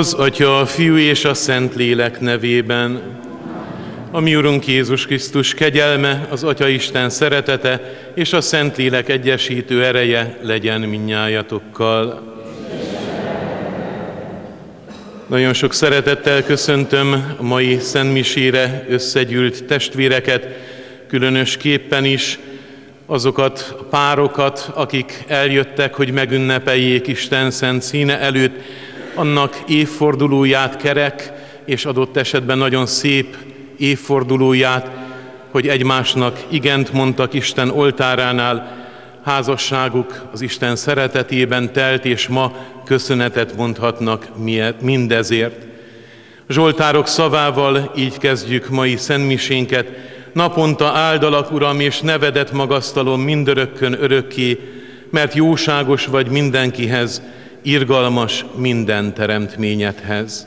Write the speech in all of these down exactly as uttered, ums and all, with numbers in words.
Az Atya, a Fiú és a Szentlélek nevében. A mi Urunk Jézus Krisztus kegyelme, az Atya Isten szeretete és a Szentlélek egyesítő ereje legyen mindnyájatokkal. Nagyon sok szeretettel köszöntöm a mai szentmisére összegyűlt testvéreket, különösképpen is azokat a párokat, akik eljöttek, hogy megünnepeljék Isten szent színe előtt annak évfordulóját, kerek és adott esetben nagyon szép évfordulóját, hogy egymásnak igent mondtak Isten oltáránál, házasságuk az Isten szeretetében telt, és ma köszönetet mondhatnak mindezért. Zsoltárok szavával így kezdjük mai szentmisénket. Naponta áldalak, Uram, és nevedet magasztalom mindörökkön örökké, mert jóságos vagy mindenkihez, irgalmas minden teremtményedhez.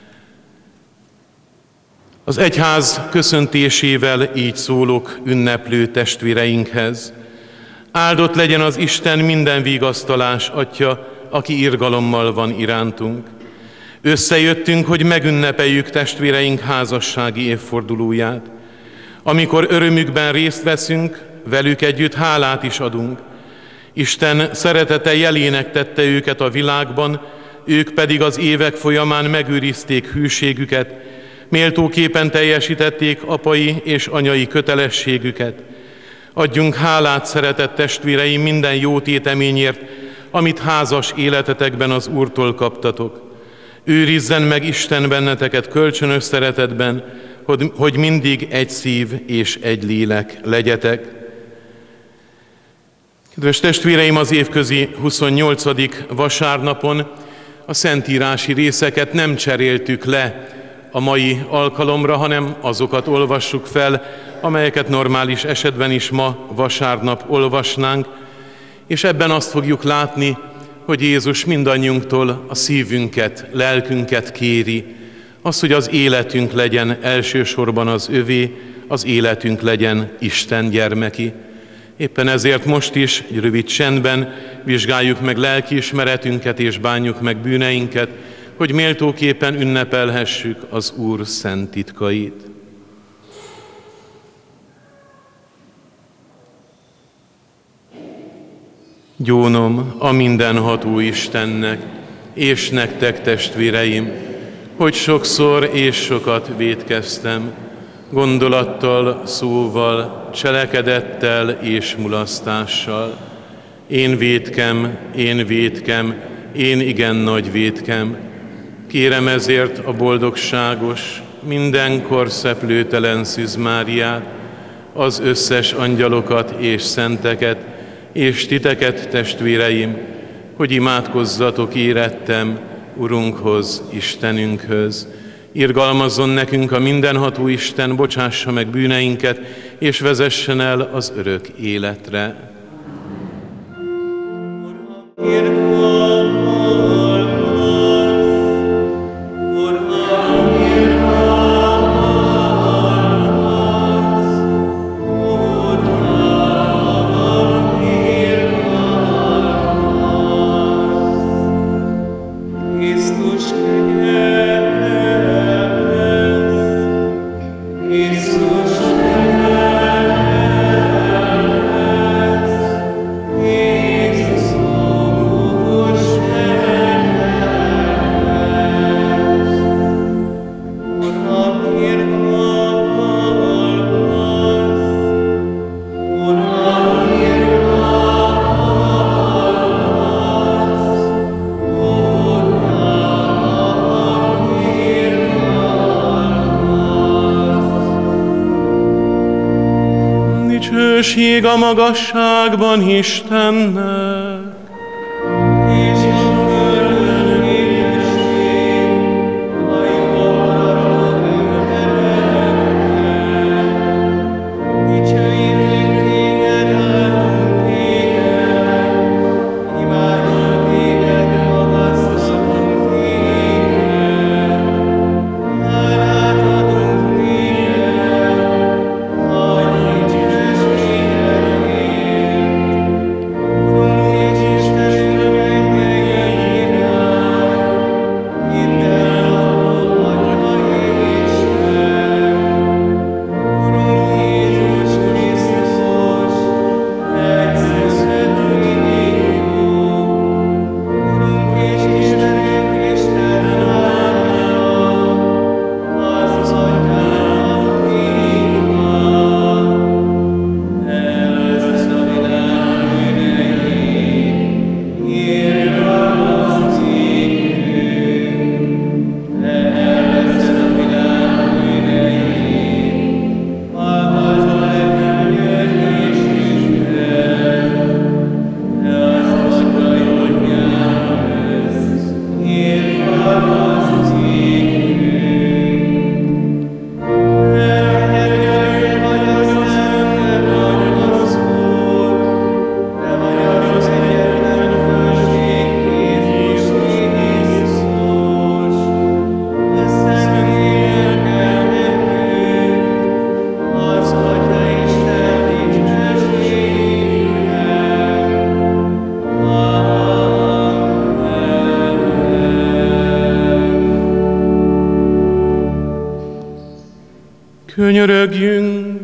Az egyház köszöntésével így szólok ünneplő testvéreinkhez. Áldott legyen az Isten minden vigasztalás Atya, aki irgalommal van irántunk. Összejöttünk, hogy megünnepeljük testvéreink házassági évfordulóját. Amikor örömükben részt veszünk, velük együtt hálát is adunk. Isten szeretete jelének tette őket a világban, ők pedig az évek folyamán megőrizték hűségüket, méltóképpen teljesítették apai és anyai kötelességüket. Adjunk hálát, szeretett testvéreim, minden jó téteményért, amit házas életetekben az Úrtól kaptatok. Őrizzen meg Isten benneteket kölcsönös szeretetben, hogy, hogy mindig egy szív és egy lélek legyetek. Kedves testvéreim, az évközi huszonnyolcadik vasárnapon a szentírási részeket nem cseréltük le a mai alkalomra, hanem azokat olvassuk fel, amelyeket normális esetben is ma vasárnap olvasnánk, és ebben azt fogjuk látni, hogy Jézus mindannyiunktól a szívünket, lelkünket kéri, az, hogy az életünk legyen elsősorban az övé, az életünk legyen Isten gyermeki. Éppen ezért most is egy rövid csendben vizsgáljuk meg lelkiismeretünket és bánjuk meg bűneinket, hogy méltóképpen ünnepelhessük az Úr szent titkait. Gyónom a mindenható Istennek, és nektek, testvéreim, hogy sokszor és sokat vétkeztem, gondolattal, szóval, cselekedettel és mulasztással. Én vétkem, én vétkem, én igen nagy vétkem. Kérem ezért a boldogságos, mindenkor szeplőtelen Szűz Máriát, az összes angyalokat és szenteket, és titeket, testvéreim, hogy imádkozzatok érettem Urunkhoz, Istenünkhöz. Irgalmazzon nekünk a mindenható Isten, bocsássa meg bűneinket, és vezessen el az örök életre. Dicsőség a magasságban Istennek, és a földön békesség a jóra teremtett. Dicsőítek téged, áldunk téged, imádunk téged, magasztalunk téged, hálát adunk téged, nagy dicsőségedért. Urunk Könyörögjünk!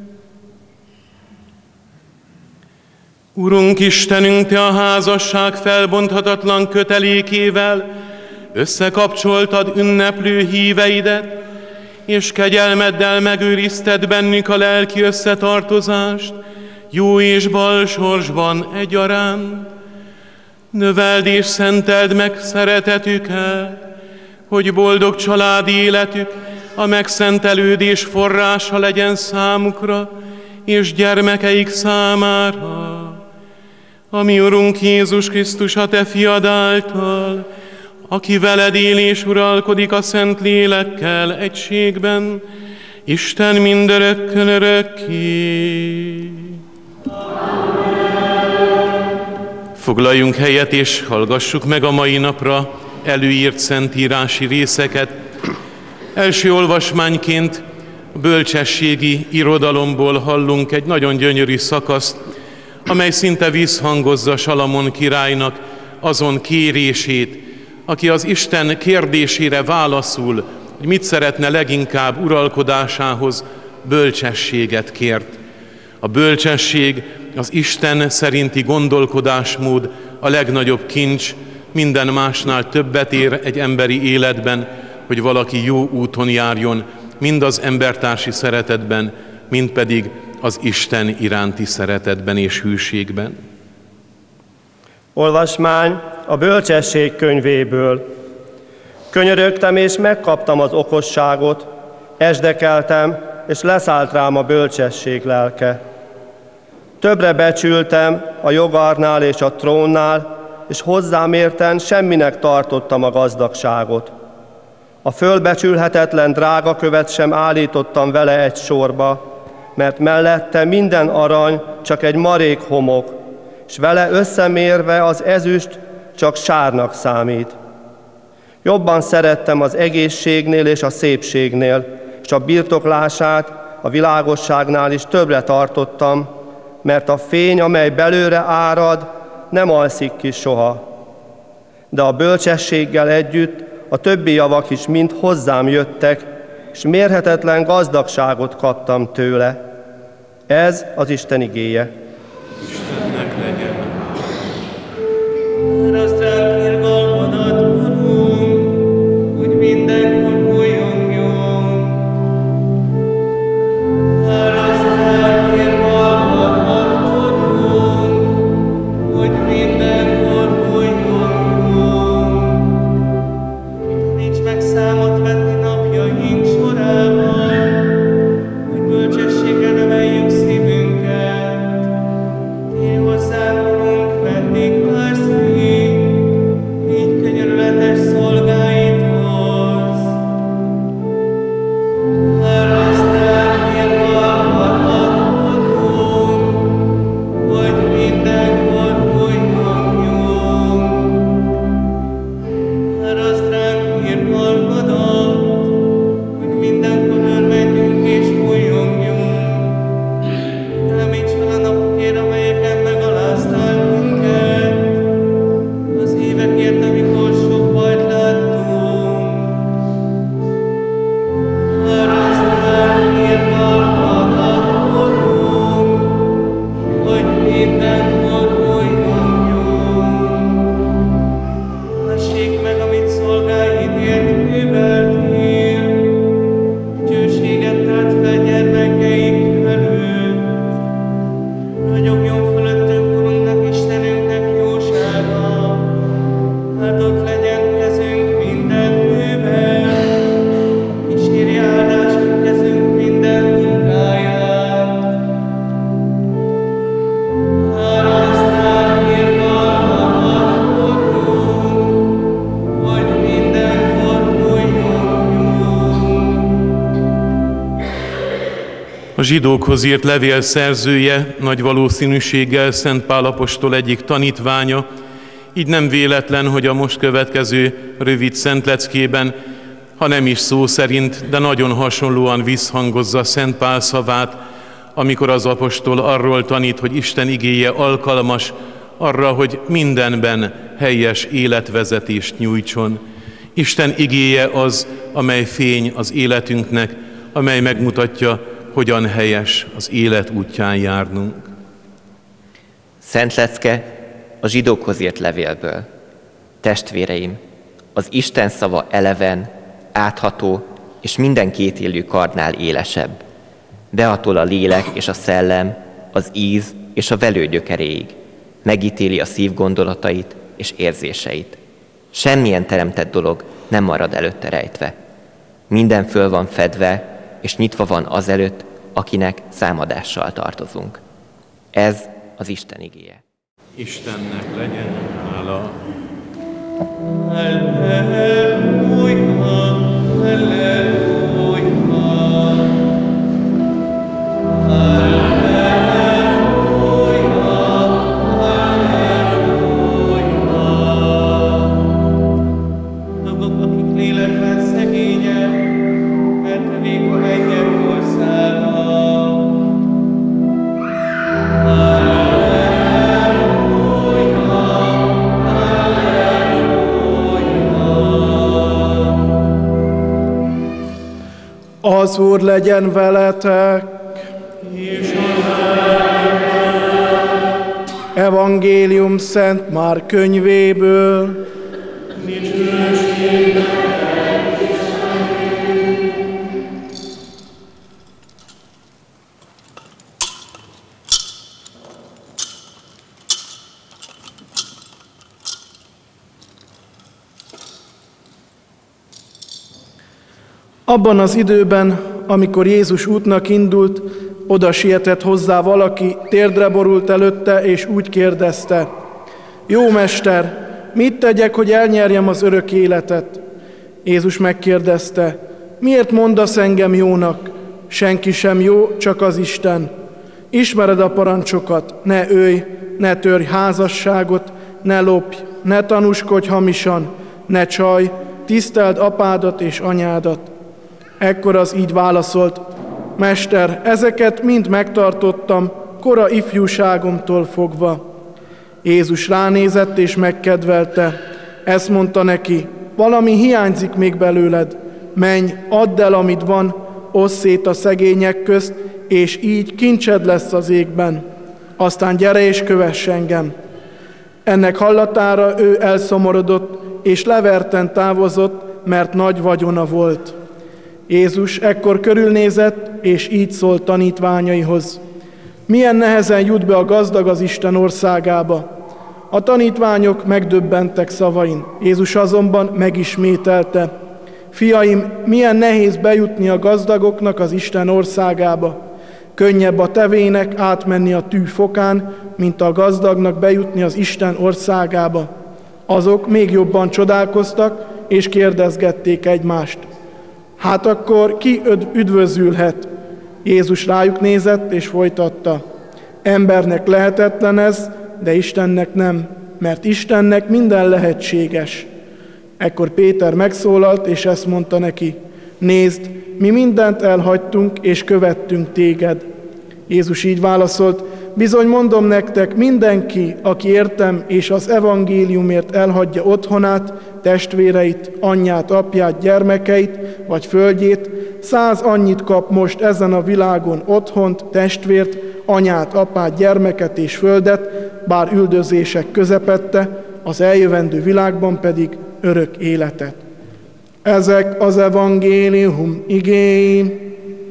Urunk Istenünk, Te a házasság felbonthatatlan kötelékével összekapcsoltad ünneplő híveidet, és kegyelmeddel megőrizted bennük a lelki összetartozást, jó és bal sorsban egyaránt. Növeld és szenteld meg szeretetüket, hogy boldog családi életük a megszentelődés forrása legyen számukra és gyermekeik számára. Ami Urunk Jézus Krisztus, a Te fiad által, aki veled él és uralkodik a Szent Lélekkel egységben, Isten mindörökkön örökké. Foglaljunk helyet és hallgassuk meg a mai napra előírt szentírási részeket. Első olvasmányként a bölcsességi irodalomból hallunk egy nagyon gyönyörű szakaszt, amely szinte visszhangozza Salamon királynak azon kérését, aki az Isten kérdésére válaszul, hogy mit szeretne leginkább uralkodásához, bölcsességet kért. A bölcsesség, az Isten szerinti gondolkodásmód a legnagyobb kincs, minden másnál többet ér egy emberi életben, hogy valaki jó úton járjon, mind az embertársi szeretetben, mind pedig az Isten iránti szeretetben és hűségben. Olvasmány a Bölcsesség könyvéből. Könyörögtem és megkaptam az okosságot, esdekeltem, és leszállt rám a bölcsesség lelke. Többre becsültem a jogarnál és a trónnál, és hozzám érten semminek tartottam a gazdagságot. A fölbecsülhetetlen drága követ sem állítottam vele egy sorba, mert mellette minden arany csak egy marék homok, és vele összemérve az ezüst csak sárnak számít. Jobban szerettem az egészségnél és a szépségnél, és a birtoklását a világosságnál is többre tartottam, mert a fény, amely belőle árad, nem alszik ki soha. De a bölcsességgel együtt a többi javak is mind hozzám jöttek, és mérhetetlen gazdagságot kaptam tőle. Ez az Isten igéje. Istennek legyen. Árasd ránk irgalmadat, Urunk, hogy mindenkor újjongjon. Árasd ránk irgalmadat, Urunk, hogy mindenkor újjongjon. Nincs meg számot vetni napjaink sorában, hogy bölcsességgel növeljük szívünket. Térj hozzánk, Urunk, vendég várszín, így könyörületes szolgáidhoz. Árasd ránk irgalmadat, Urunk, hogy mindenkor újjongjon. Árasd ránk irgalmadat, hogy mindenkor örvendjünk és újjongjunk. Említs fel a napokért, amelyeken megaláztál minket, az évekért, amikor sok bajt láttunk. Árasd ránk irgalmadat, Urunk, hogy mindenkor újjongjunk. Lassék meg, amit szolgáidért műveltél, dicsőséget tárt fel gyermekeink előtt. Ragyogjon fölöttünk, Urunknak, Istenünknek jósága, áldott legyen kezünk minden művel, kísérje áldásunk kezünk minden munkáját. Árasd ránk irgalmadat, Urunk, hogy mindenkor újjongjunk. A zsidókhoz írt levél szerzője nagy valószínűséggel Szent Pál apostol egyik tanítványa, így nem véletlen, hogy a most következő rövid szentleckében, ha nem is szó szerint, de nagyon hasonlóan visszhangozza Szent Pál szavát, amikor az apostol arról tanít, hogy Isten igéje alkalmas arra, hogy mindenben helyes életvezetést nyújtson. Isten igéje az, amely fény az életünknek, amely megmutatja, hogyan helyes az élet útján járnunk. Szent lecke a zsidókhoz írt levélből. Testvéreim, az Isten szava eleven, átható és minden kétélű kardnál élesebb. Behatol a lélek és a szellem, az íz és a velő gyökeréig. Megítéli a szív gondolatait és érzéseit. Semmilyen teremtett dolog nem marad előtte rejtve. Minden föl van fedve, és nyitva van azelőtt, akinek számadással tartozunk. Ez az Isten igéje. Istennek legyen hála. Halleluja, halleluja, halleluja, halleluja. Azok, akik lélekben szegények, mert övék a mennyek országa. Az Úr legyen veletek, És Evangélium Szent Márk könyvéből. Abban az időben, amikor Jézus útnak indult, oda sietett hozzá valaki, térdre borult előtte, és úgy kérdezte: Jó mester, mit tegyek, hogy elnyerjem az örök életet? Jézus megkérdezte: Miért mondasz engem jónak? Senki sem jó, csak az Isten. Ismered a parancsokat: ne ölj, ne törj házasságot, ne lopj, ne tanúskodj hamisan, ne csalj, tiszteld apádat és anyádat. Ekkor az így válaszolt: Mester, ezeket mind megtartottam, kora ifjúságomtól fogva. Jézus ránézett és megkedvelte. Ezt mondta neki: valami hiányzik még belőled. Menj, add el, amit van, osszd szét a szegények közt, és így kincsed lesz az égben. Aztán gyere és kövess engem. Ennek hallatára ő elszomorodott, és leverten távozott, mert nagy vagyona volt. Jézus ekkor körülnézett, és így szólt tanítványaihoz: milyen nehezen jut be a gazdag az Isten országába. A tanítványok megdöbbentek szavain. Jézus azonban megismételte: Fiaim, milyen nehéz bejutni a gazdagoknak az Isten országába. Könnyebb a tevének átmenni a tű fokán, mint a gazdagnak bejutni az Isten országába. Azok még jobban csodálkoztak, és kérdezgették egymást: Hát akkor ki üdvözülhet? Jézus rájuk nézett, és folytatta: Embernek lehetetlen ez, de Istennek nem, mert Istennek minden lehetséges. Ekkor Péter megszólalt, és ezt mondta neki: Nézd, mi mindent elhagytunk, és követtünk téged. Jézus így válaszolt: Bizony mondom nektek, mindenki, aki értem és az evangéliumért elhagyja otthonát, testvéreit, anyját, apját, gyermekeit vagy földjét, száz annyit kap most ezen a világon otthont, testvért, anyát, apát, gyermeket és földet, bár üldözések közepette, az eljövendő világban pedig örök életet. Ezek az evangélium igéi.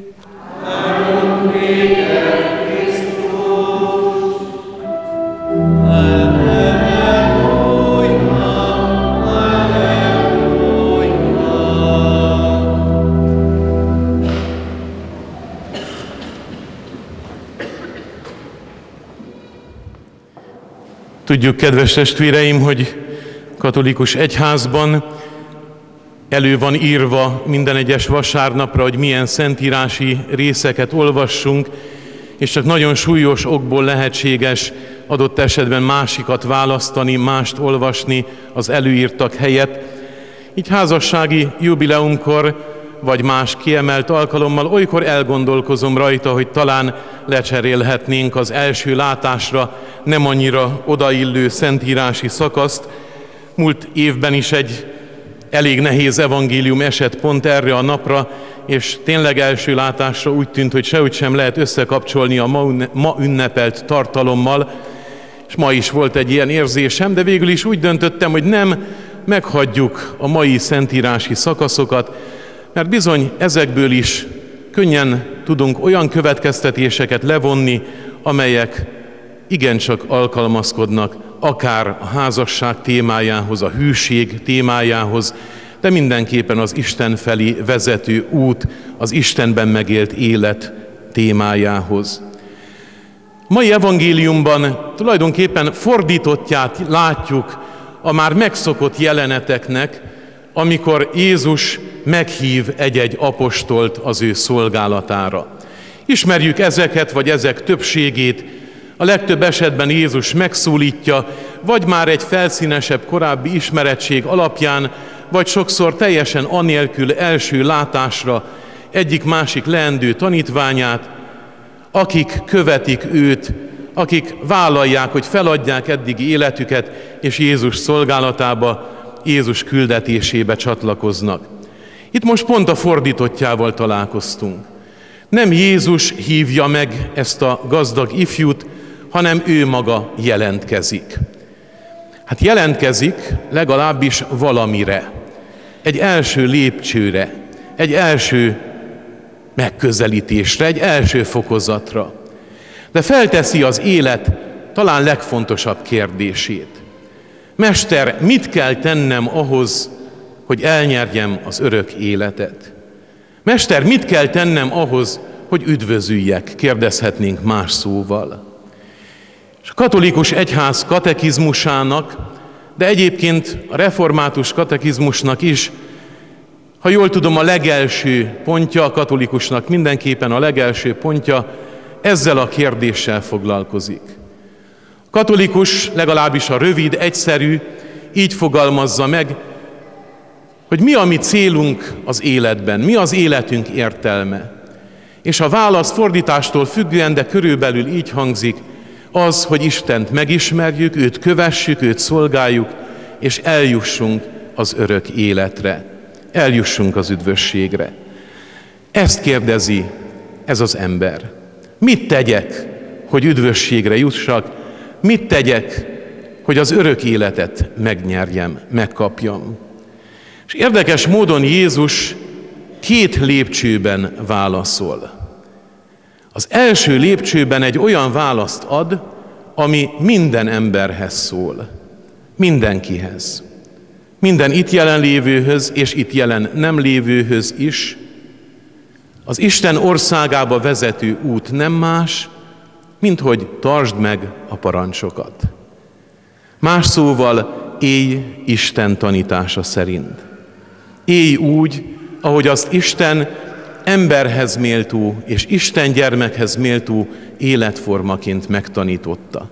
Tudjuk, kedves testvéreim, hogy katolikus egyházban elő van írva minden egyes vasárnapra, hogy milyen szentírási részeket olvassunk, és csak nagyon súlyos okból lehetséges adott esetben másikat választani, mást olvasni az előírtak helyett. Így házassági jubileumkor, vagy más kiemelt alkalommal olykor elgondolkozom rajta, hogy talán lecserélhetnénk az első látásra nem annyira odaillő szentírási szakaszt. Múlt évben is egy elég nehéz evangélium esett pont erre a napra, és tényleg első látásra úgy tűnt, hogy sehogy sem lehet összekapcsolni a ma ünnepelt tartalommal, és ma is volt egy ilyen érzésem, de végül is úgy döntöttem, hogy nem meghagyjuk a mai szentírási szakaszokat, mert bizony ezekből is könnyen tudunk olyan következtetéseket levonni, amelyek igencsak alkalmazkodnak akár a házasság témájához, a hűség témájához, de mindenképpen az Isten felé vezető út, az Istenben megélt élet témájához. A mai evangéliumban tulajdonképpen fordítottját látjuk a már megszokott jeleneteknek, amikor Jézus meghív egy-egy apostolt az ő szolgálatára. Ismerjük ezeket, vagy ezek többségét, a legtöbb esetben Jézus megszólítja, vagy már egy felszínesebb korábbi ismerettség alapján, vagy sokszor teljesen anélkül első látásra egyik-másik leendő tanítványát, akik követik őt, akik vállalják, hogy feladják eddigi életüket, és Jézus szolgálatába, Jézus küldetésébe csatlakoznak. Itt most pont a fordítottjával találkoztunk. Nem Jézus hívja meg ezt a gazdag ifjút, hanem ő maga jelentkezik. Hát jelentkezik legalábbis valamire, egy első lépcsőre, egy első megközelítésre, egy első fokozatra. De felteszi az élet talán legfontosabb kérdését. Mester, mit kell tennem ahhoz, hogy elnyerjem az örök életet? Mester, mit kell tennem ahhoz, hogy üdvözüljek? Kérdezhetnénk más szóval. És a katolikus egyház katekizmusának, de egyébként a református katekizmusnak is, ha jól tudom, a legelső pontja, a katolikusnak mindenképpen a legelső pontja, ezzel a kérdéssel foglalkozik. A katolikus, legalábbis a rövid, egyszerű, így fogalmazza meg, hogy mi a mi célunk az életben, mi az életünk értelme. És a válasz fordítástól függően, de körülbelül így hangzik, az, hogy Istent megismerjük, őt kövessük, őt szolgáljuk, és eljussunk az örök életre, eljussunk az üdvösségre. Ezt kérdezi ez az ember. Mit tegyek, hogy üdvösségre jussak? Mit tegyek, hogy az örök életet megnyerjem, megkapjam? És érdekes módon Jézus két lépcsőben válaszol. Az első lépcsőben egy olyan választ ad, ami minden emberhez szól. Mindenkihez. Minden itt jelenlévőhöz és itt jelen nem lévőhöz is. Az Isten országába vezető út nem más, mint hogy tartsd meg a parancsokat. Más szóval élj Isten tanítása szerint. Élj úgy, ahogy azt Isten emberhez méltó és Isten gyermekhez méltó életformaként megtanította.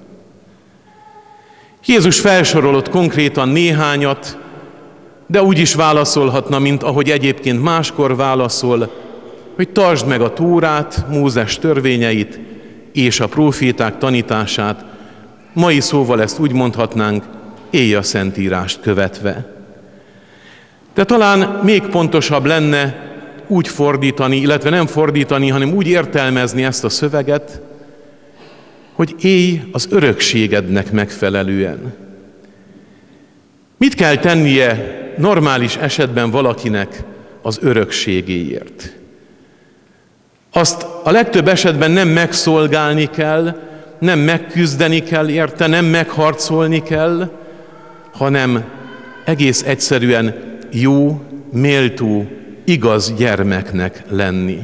Jézus felsorolott konkrétan néhányat, de úgy is válaszolhatna, mint ahogy egyébként máskor válaszol, hogy tartsd meg a Tórát, Mózes törvényeit és a próféták tanítását, mai szóval ezt úgy mondhatnánk, élj a Szentírást követve. De talán még pontosabb lenne úgy fordítani, illetve nem fordítani, hanem úgy értelmezni ezt a szöveget, hogy élj az örökségednek megfelelően. Mit kell tennie normális esetben valakinek az örökségéért? Azt a legtöbb esetben nem megszolgálni kell, nem megküzdeni kell érte, nem megharcolni kell, hanem egész egyszerűen jó, méltó, igaz gyermeknek lenni.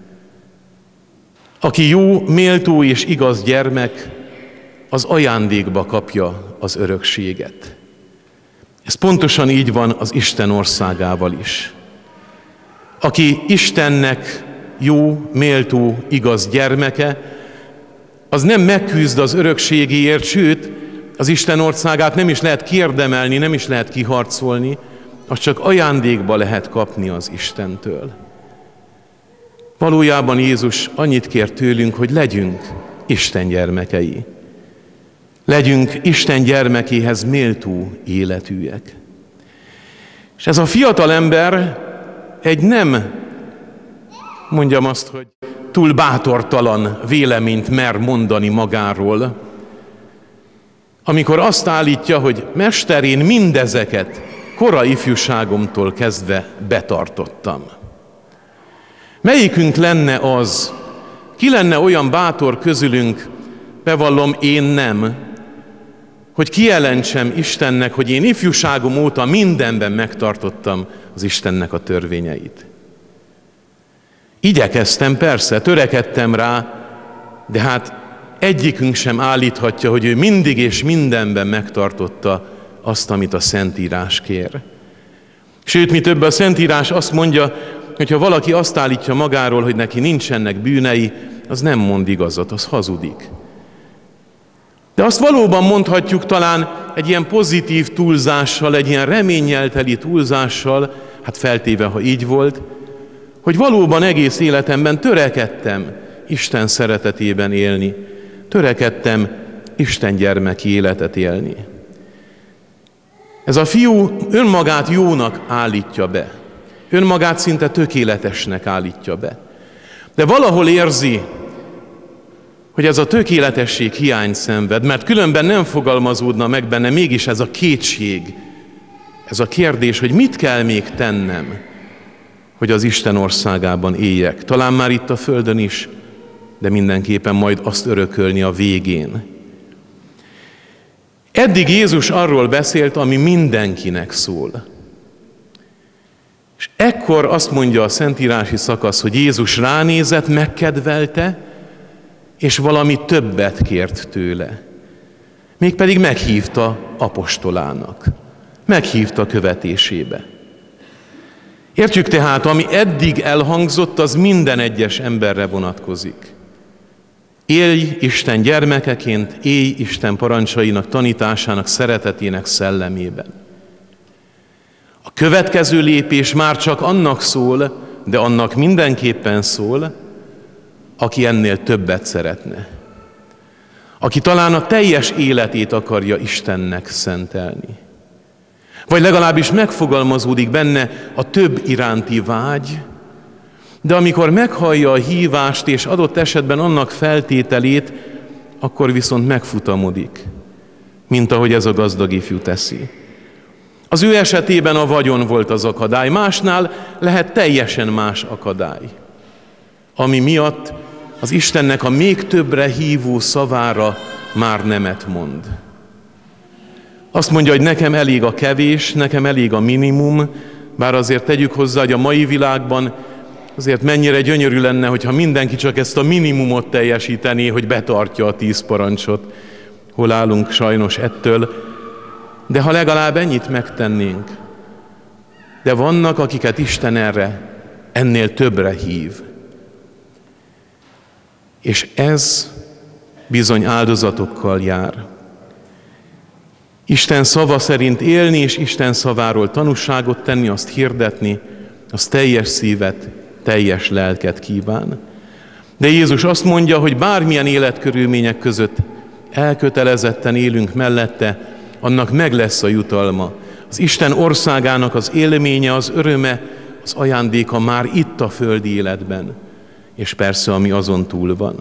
Aki jó, méltó és igaz gyermek, az ajándékba kapja az örökséget. Ez pontosan így van az Isten országával is. Aki Istennek jó, méltó, igaz gyermeke, az nem megküzd az örökségéért, sőt, az Isten országát nem is lehet kiérdemelni, nem is lehet kiharcolni, azt csak ajándékba lehet kapni az Istentől. Valójában Jézus annyit kér tőlünk, hogy legyünk Isten gyermekei. Legyünk Isten gyermekéhez méltó életűek. És ez a fiatal ember egy nem mondjam azt, hogy túl bátortalan véleményt mer mondani magáról, amikor azt állítja, hogy Mester, én mindezeket kora ifjúságomtól kezdve betartottam. Melyikünk lenne az, ki lenne olyan bátor közülünk, bevallom, én nem, hogy kijelentsem Istennek, hogy én ifjúságom óta mindenben megtartottam az Istennek a törvényeit. Igyekeztem, persze, törekedtem rá, de hát egyikünk sem állíthatja, hogy ő mindig és mindenben megtartotta azt, amit a Szentírás kér. Sőt, mi több, a Szentírás azt mondja, hogy ha valaki azt állítja magáról, hogy neki nincsenek bűnei, az nem mond igazat, az hazudik. De azt valóban mondhatjuk talán egy ilyen pozitív túlzással, egy ilyen reménnyel teli túlzással, hát feltéve, ha így volt, hogy valóban egész életemben törekedtem Isten szeretetében élni, törekedtem Isten gyermeki életet élni. Ez a fiú önmagát jónak állítja be, önmagát szinte tökéletesnek állítja be. De valahol érzi, hogy ez a tökéletesség hiányt szenved, mert különben nem fogalmazódna meg benne mégis ez a kétség, ez a kérdés, hogy mit kell még tennem, hogy az Isten országában éljek. Talán már itt a földön is, de mindenképpen majd azt örökölni a végén. Eddig Jézus arról beszélt, ami mindenkinek szól. És ekkor azt mondja a szentírási szakasz, hogy Jézus ránézett, megkedvelte, és valami többet kért tőle. Mégpedig meghívta apostolának, meghívta követésébe. Értjük tehát, ami eddig elhangzott, az minden egyes emberre vonatkozik. Élj Isten gyermekeként, élj Isten parancsainak, tanításának, szeretetének szellemében. A következő lépés már csak annak szól, de annak mindenképpen szól, aki ennél többet szeretne. Aki talán a teljes életét akarja Istennek szentelni. Vagy legalábbis megfogalmazódik benne a több iránti vágy, de amikor meghallja a hívást és adott esetben annak feltételét, akkor viszont megfutamodik, mint ahogy ez a gazdag ifjú teszi. Az ő esetében a vagyon volt az akadály, másnál lehet teljesen más akadály, ami miatt az Istennek a még többre hívó szavára már nemet mond. Azt mondja, hogy nekem elég a kevés, nekem elég a minimum, bár azért tegyük hozzá, hogy a mai világban azért mennyire gyönyörű lenne, hogyha mindenki csak ezt a minimumot teljesítené, hogy betartja a tíz parancsot. Hol állunk sajnos ettől, de ha legalább ennyit megtennénk. De vannak, akiket Isten erre, ennél többre hív. És ez bizony áldozatokkal jár. Isten szava szerint élni, és Isten szaváról tanúságot tenni, azt hirdetni, az teljes szívet, teljes lelket kíván. De Jézus azt mondja, hogy bármilyen életkörülmények között elkötelezetten élünk mellette, annak meg lesz a jutalma. Az Isten országának az élménye, az öröme, az ajándéka már itt a földi életben, és persze, ami azon túl van.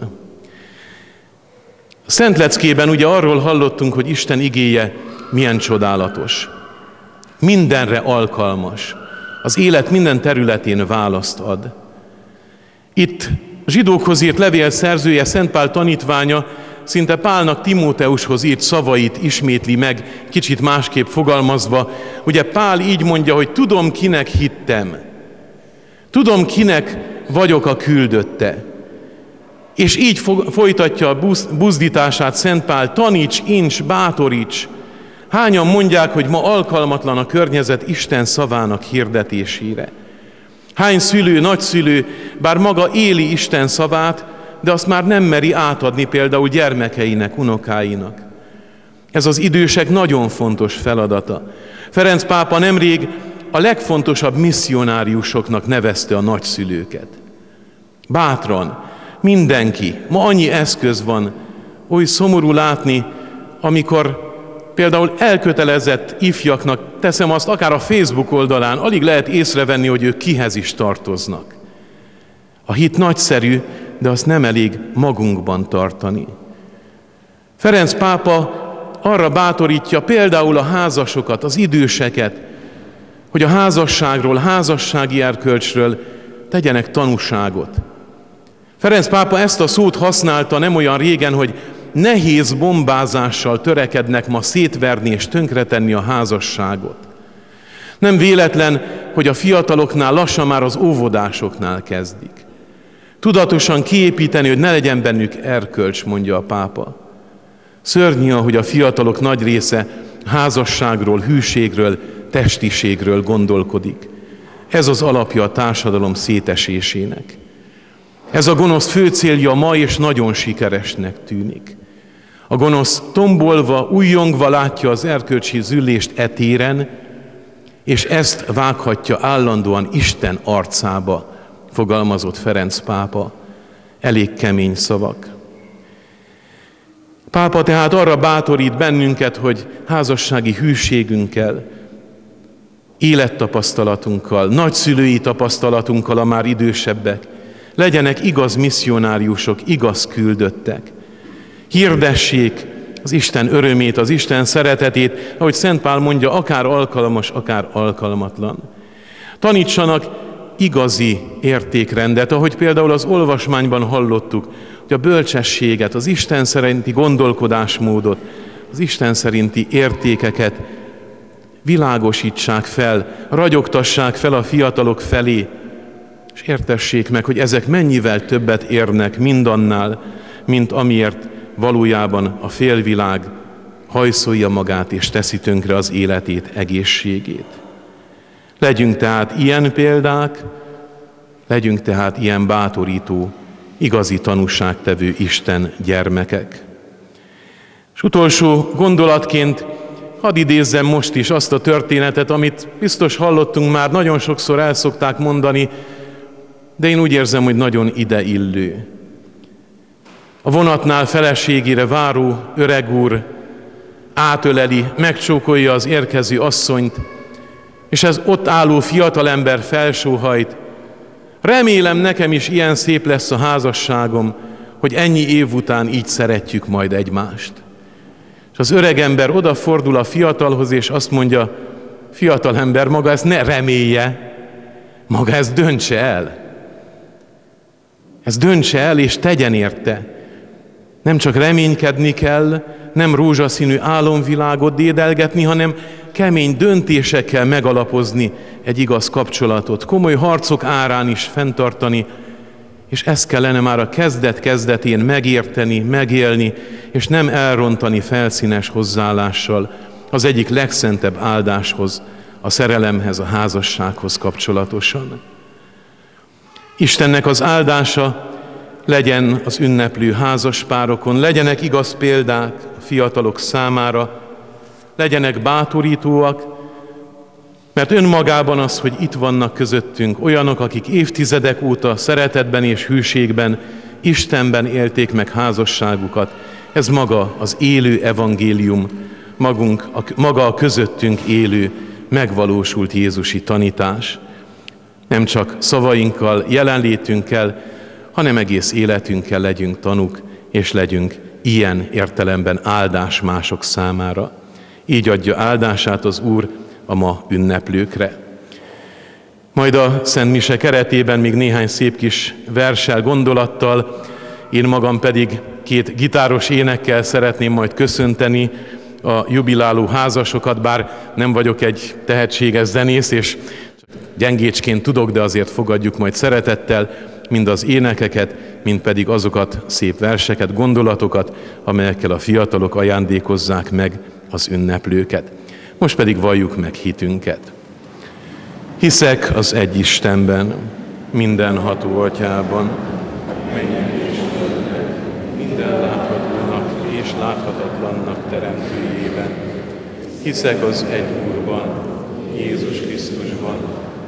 A Szent Leckében ugye arról hallottunk, hogy Isten igéje milyen csodálatos. Mindenre alkalmas. Az élet minden területén választ ad. Itt a zsidókhoz írt levél szerzője, Szent Pál tanítványa szinte Pálnak Timóteushoz írt szavait ismétli meg, kicsit másképp fogalmazva. Ugye Pál így mondja, hogy tudom, kinek hittem. Tudom, kinek vagyok a küldötte. És így folytatja a buzdítását Szent Pál, taníts, ints, bátoríts. Hányan mondják, hogy ma alkalmatlan a környezet Isten szavának hirdetésére. Hány szülő, nagyszülő, bár maga éli Isten szavát, de azt már nem meri átadni például gyermekeinek, unokáinak. Ez az idősek nagyon fontos feladata. Ferenc pápa nemrég a legfontosabb misszionáriusoknak nevezte a nagyszülőket. Bátran, mindenki, ma annyi eszköz van, oly szomorú látni, amikor például elkötelezett ifjaknak, teszem azt akár a Facebook oldalán, alig lehet észrevenni, hogy ők kihez is tartoznak. A hit nagyszerű, de azt nem elég magunkban tartani. Ferenc pápa arra bátorítja például a házasokat, az időseket, hogy a házasságról, házassági erkölcsről tegyenek tanúságot. Ferenc pápa ezt a szót használta nem olyan régen, hogy nehéz bombázással törekednek ma szétverni és tönkretenni a házasságot. Nem véletlen, hogy a fiataloknál lassan már az óvodásoknál kezdik. Tudatosan kiépíteni, hogy ne legyen bennük erkölcs, mondja a pápa. Szörnyű, hogy a fiatalok nagy része házasságról, hűségről, testiségről gondolkodik. Ez az alapja a társadalom szétesésének. Ez a gonosz fő célja ma, és nagyon sikeresnek tűnik. A gonosz tombolva, újjongva látja az erkölcsi züllést e téren, és ezt vághatja állandóan Isten arcába, fogalmazott Ferenc pápa. Elég kemény szavak. Pápa tehát arra bátorít bennünket, hogy házassági hűségünkkel, élettapasztalatunkkal, nagyszülői tapasztalatunkkal a már idősebbek legyenek igaz misszionáriusok, igaz küldöttek. Hirdessék az Isten örömét, az Isten szeretetét, ahogy Szent Pál mondja, akár alkalmas, akár alkalmatlan. Tanítsanak igazi értékrendet, ahogy például az olvasmányban hallottuk, hogy a bölcsességet, az Isten szerinti gondolkodásmódot, az Isten szerinti értékeket világosítsák fel, ragyogtassák fel a fiatalok felé, és értessék meg, hogy ezek mennyivel többet érnek mindannál, mint amiért valójában a félvilág hajszolja magát és teszi tönkre az életét, egészségét. Legyünk tehát ilyen példák, legyünk tehát ilyen bátorító, igazi tanúságtevő Isten gyermekek. És utolsó gondolatként hadd idézzem most is azt a történetet, amit biztos hallottunk már, nagyon sokszor el szokták mondani, de én úgy érzem, hogy nagyon ideillő. A vonatnál feleségére váró öreg úr átöleli, megcsókolja az érkező asszonyt, és ez ott álló fiatalember felsóhajt. Remélem, nekem is ilyen szép lesz a házasságom, hogy ennyi év után így szeretjük majd egymást. És az öregember odafordul a fiatalhoz, és azt mondja, fiatalember, maga ezt ne remélje, maga ezt döntse el. Ezt döntse el, és tegyen érte. Nem csak reménykedni kell, nem rózsaszínű álomvilágot dédelgetni, hanem kemény döntésekkel megalapozni egy igaz kapcsolatot, komoly harcok árán is fenntartani, és ezt kellene már a kezdet-kezdetén megérteni, megélni, és nem elrontani felszínes hozzáállással az egyik legszentebb áldáshoz, a szerelemhez, a házassághoz kapcsolatosan. Istennek az áldása legyen az ünneplő házaspárokon, legyenek igaz példák a fiatalok számára, legyenek bátorítóak, mert önmagában az, hogy itt vannak közöttünk olyanok, akik évtizedek óta szeretetben és hűségben, Istenben élték meg házasságukat, ez maga az élő evangélium, magunk, a, maga a közöttünk élő, megvalósult jézusi tanítás. Nem csak szavainkkal, jelenlétünkkel, hanem egész életünkkel legyünk tanúk, és legyünk ilyen értelemben áldás mások számára. Így adja áldását az Úr a ma ünneplőkre. Majd a Szent Mise keretében még néhány szép kis verssel, gondolattal, én magam pedig két gitáros énekkel szeretném majd köszönteni a jubiláló házasokat, bár nem vagyok egy tehetséges zenész, és gyengécsként tudok, de azért fogadjuk majd szeretettel mind az énekeket, mind pedig azokat szép verseket, gondolatokat, amelyekkel a fiatalok ajándékozzák meg az ünneplőket. Most pedig valljuk meg hitünket. Hiszek az egy Istenben, mindenható Atyában, menjen és földön, minden láthatónak és láthatatlannak teremtőjében. Hiszek az egy Úrban, Jézus Krisztusban,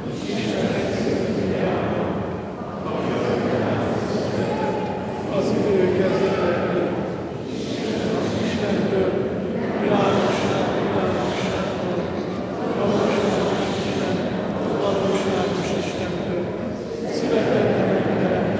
az ő kezdetekből, Istentől, világosság, világosságtól, valóságos Isten, valóságos Istentől, született meg teremtő,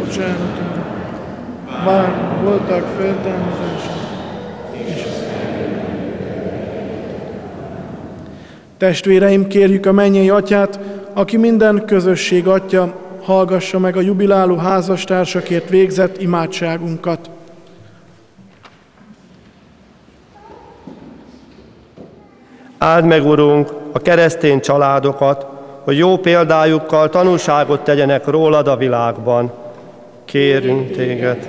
bocsánatára. Bár voltak feltámadások, és testvéreim, kérjük a mennyei Atyát, aki minden közösség Atya, hallgassa meg a jubiláló házastársakért végzett imádságunkat. Áld meg, Urunk, a keresztény családokat, hogy jó példájukkal tanúságot tegyenek rólad a világban. Kérünk téged.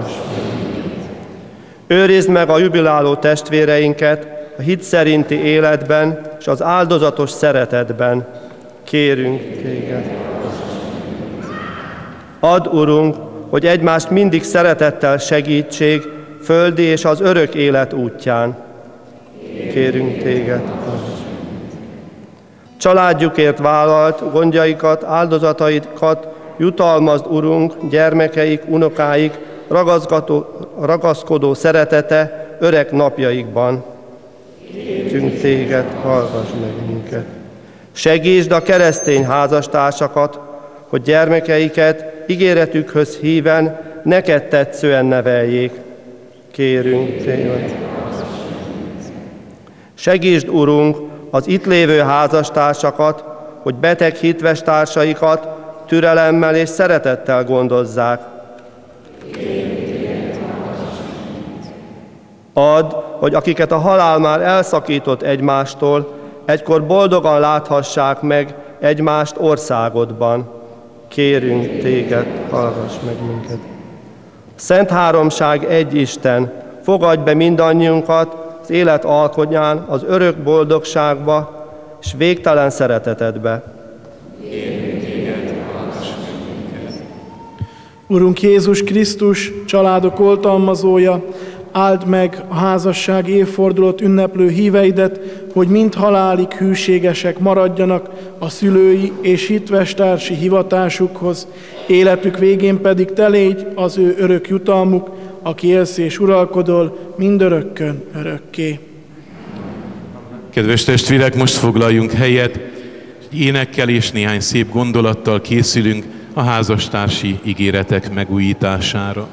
Őrizd meg a jubiláló testvéreinket a hit szerinti életben és az áldozatos szeretetben. Kérünk téged. Add, Urunk, hogy egymást mindig szeretettel segítség földi és az örök élet útján. Kérünk téged. Családjukért vállalt gondjaikat, áldozataikat jutalmazd, Urunk, gyermekeik, unokáik ragaszkodó szeretete öreg napjaikban. Kérünk téged, hallgass meg minket. Segítsd a keresztény házastársakat, hogy gyermekeiket ígéretükhöz híven neked tetszően neveljék. Kérünk téged. Segítsd, Urunk, az itt lévő házastársakat, hogy beteg hitves társaikat türelemmel és szeretettel gondozzák. Add, hogy akiket a halál már elszakított egymástól, egykor boldogan láthassák meg egymást országodban. Kérünk téged, hallgass meg minket. Szent Háromság egy Isten, fogadj be mindannyiunkat az élet alkonyán, az örök boldogságba és végtelen szeretetedbe. Urunk Jézus Krisztus, családok oltalmazója, áld meg a házasság évfordulót ünneplő híveidet, hogy mind halálig hűségesek maradjanak a szülői és hitvestársi hivatásukhoz, életük végén pedig te légy az ő örök jutalmuk, aki élsz és uralkodol mindörökkön örökké. Kedves testvérek, most foglaljunk helyet, énekkel és néhány szép gondolattal készülünk a házastársi ígéretek megújítására.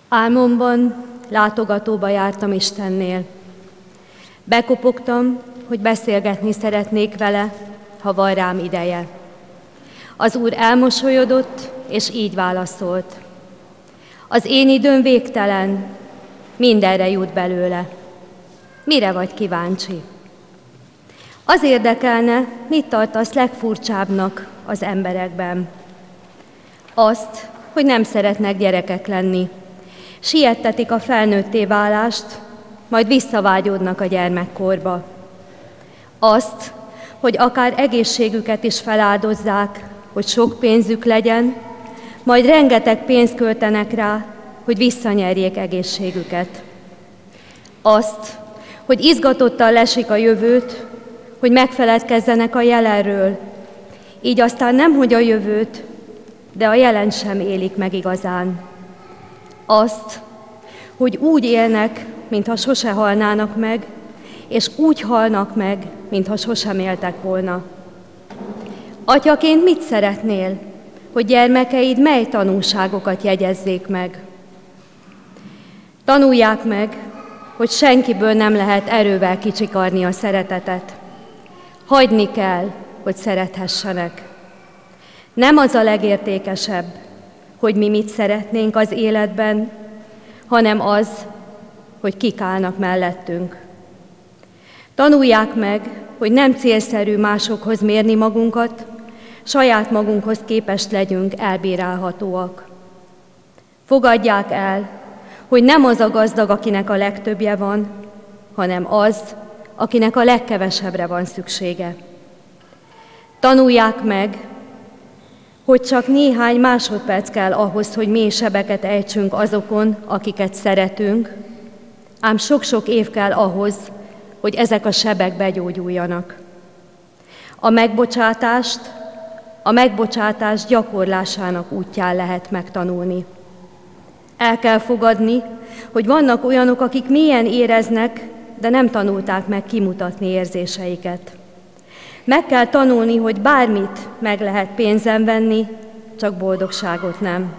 Álmomban látogatóba jártam Istennél. Bekopogtam, hogy beszélgetni szeretnék vele, ha van rám ideje. Az Úr elmosolyodott, és így válaszolt. Az én időm végtelen, mindenre jut belőle. Mire vagy kíváncsi? Az érdekelne, mit tartasz legfurcsábbnak az emberekben. Azt, hogy nem szeretnek gyerekek lenni. Siettetik a felnőtté válást, majd visszavágyódnak a gyermekkorba. Azt, hogy akár egészségüket is feláldozzák, hogy sok pénzük legyen, majd rengeteg pénzt költenek rá, hogy visszanyerjék egészségüket. Azt, hogy izgatottan lesik a jövőt, hogy megfeledkezzenek a jelenről, így aztán nemhogy a jövőt, de a jelent sem élik meg igazán. Azt, hogy úgy élnek, mintha sose halnának meg, és úgy halnak meg, mintha sosem éltek volna. Atyaként mit szeretnél, hogy gyermekeid mely tanulságokat jegyezzék meg? Tanulják meg, hogy senkiből nem lehet erővel kicsikarni a szeretetet. Hagyni kell, hogy szerethessenek. Nem az a legértékesebb, hogy mi mit szeretnénk az életben, hanem az, hogy kik állnak mellettünk. Tanulják meg, hogy nem célszerű másokhoz mérni magunkat, saját magunkhoz képest legyünk elbírálhatóak. Fogadják el, hogy nem az a gazdag, akinek a legtöbbje van, hanem az, akinek a legkevesebbre van szüksége. Tanulják meg, hogy csak néhány másodperc kell ahhoz, hogy mély sebeket ejtsünk azokon, akiket szeretünk, ám sok-sok év kell ahhoz, hogy ezek a sebek begyógyuljanak. A megbocsátást, a megbocsátás gyakorlásának útján lehet megtanulni. El kell fogadni, hogy vannak olyanok, akik mélyen éreznek, de nem tanulták meg kimutatni érzéseiket. Meg kell tanulni, hogy bármit meg lehet pénzen venni, csak boldogságot nem.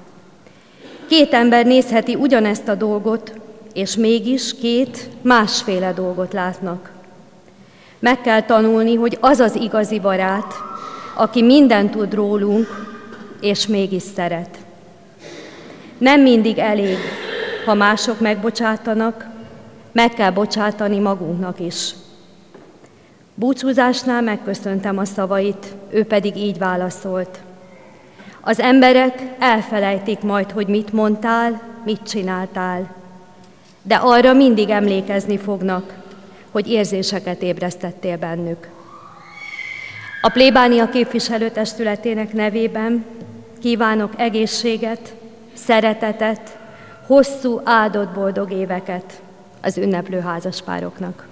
Két ember nézheti ugyanezt a dolgot, és mégis két másféle dolgot látnak. Meg kell tanulni, hogy az az igazi barát, aki mindent tud rólunk, és mégis szeret. Nem mindig elég, ha mások megbocsátanak, meg kell bocsátani magunknak is. Búcsúzásnál megköszöntem a szavait, ő pedig így válaszolt. Az emberek elfelejtik majd, hogy mit mondtál, mit csináltál, de arra mindig emlékezni fognak, hogy érzéseket ébresztettél bennük. A plébánia képviselőtestületének nevében kívánok egészséget, szeretetet, hosszú, áldott boldog éveket az ünneplő házaspároknak.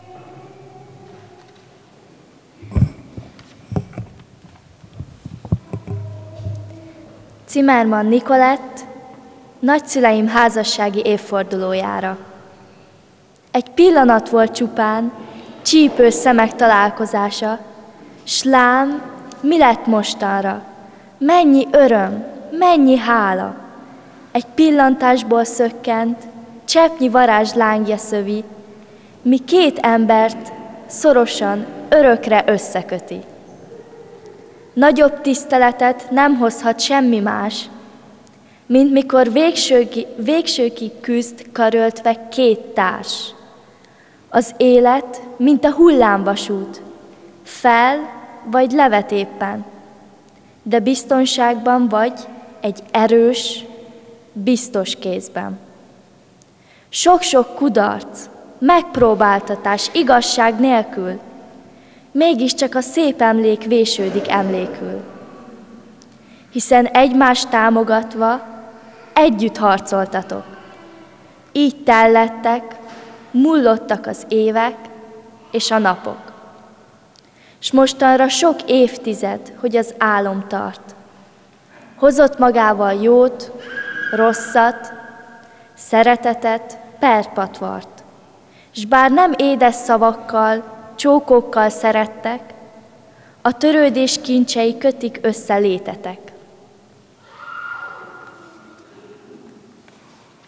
Zimmermann Nikolett nagyszüleim házassági évfordulójára. Egy pillanat volt csupán, csípős szemek találkozása, s lám, mi lett mostanra? Mennyi öröm, mennyi hála! Egy pillantásból szökkent, cseppnyi varázs lángja szövi, mi két embert szorosan, örökre összeköti. Nagyobb tiszteletet nem hozhat semmi más, mint mikor végsőkig, végsőkig küzd karöltve két társ. Az élet, mint a hullámvasút, fel vagy levet éppen, de biztonságban vagy egy erős, biztos kézben. Sok-sok kudarc, megpróbáltatás, igazság nélkül, mégiscsak a szép emlék vésődik emlékül. Hiszen egymást támogatva együtt harcoltatok. Így tellettek, mullottak az évek és a napok. S mostanra sok évtized, hogy az álom tart. Hozott magával jót, rosszat, szeretetet, perpatvart. S bár nem édes szavakkal, csókokkal szerettek, a törődés kincsei kötik össze létetek.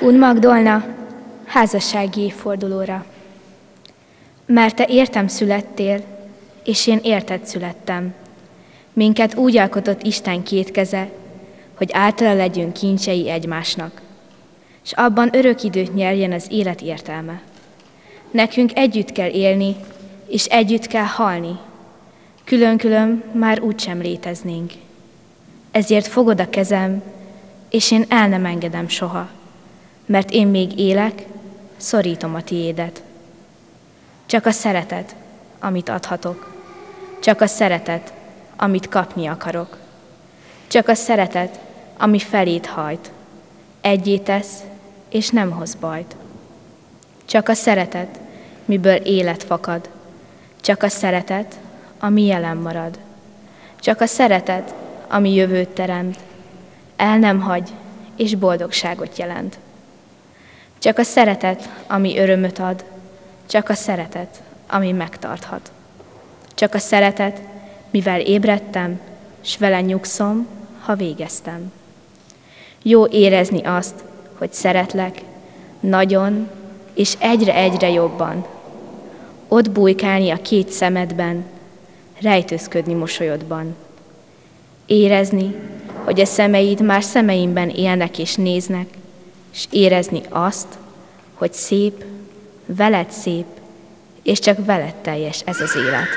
Kun Magdolna, házassági évfordulóra. Mert te értem születtél, és én érted születtem. Minket úgy alkotott Isten két keze, hogy általa legyünk kincsei egymásnak, és abban örök időt nyerjen az élet értelme. Nekünk együtt kell élni, és együtt kell halni. Külön-külön már úgysem léteznénk. Ezért fogod a kezem, és én el nem engedem soha, mert én még élek, szorítom a tiédet. Csak a szeretet, amit adhatok. Csak a szeretet, amit kapni akarok. Csak a szeretet, ami felét hajt. Egyé tesz, és nem hoz bajt. Csak a szeretet, miből élet fakad. Csak a szeretet, ami jelen marad. Csak a szeretet, ami jövőt teremt. El nem hagy, és boldogságot jelent. Csak a szeretet, ami örömöt ad. Csak a szeretet, ami megtarthat. Csak a szeretet, mivel ébredtem, s vele nyugszom, ha végeztem. Jó érezni azt, hogy szeretlek, nagyon, és egyre-egyre jobban. Ott bujkálni a két szemedben, rejtőzködni mosolyodban. Érezni, hogy a szemeid már szemeimben élnek és néznek, és érezni azt, hogy szép, veled szép, és csak veled teljes ez az élet.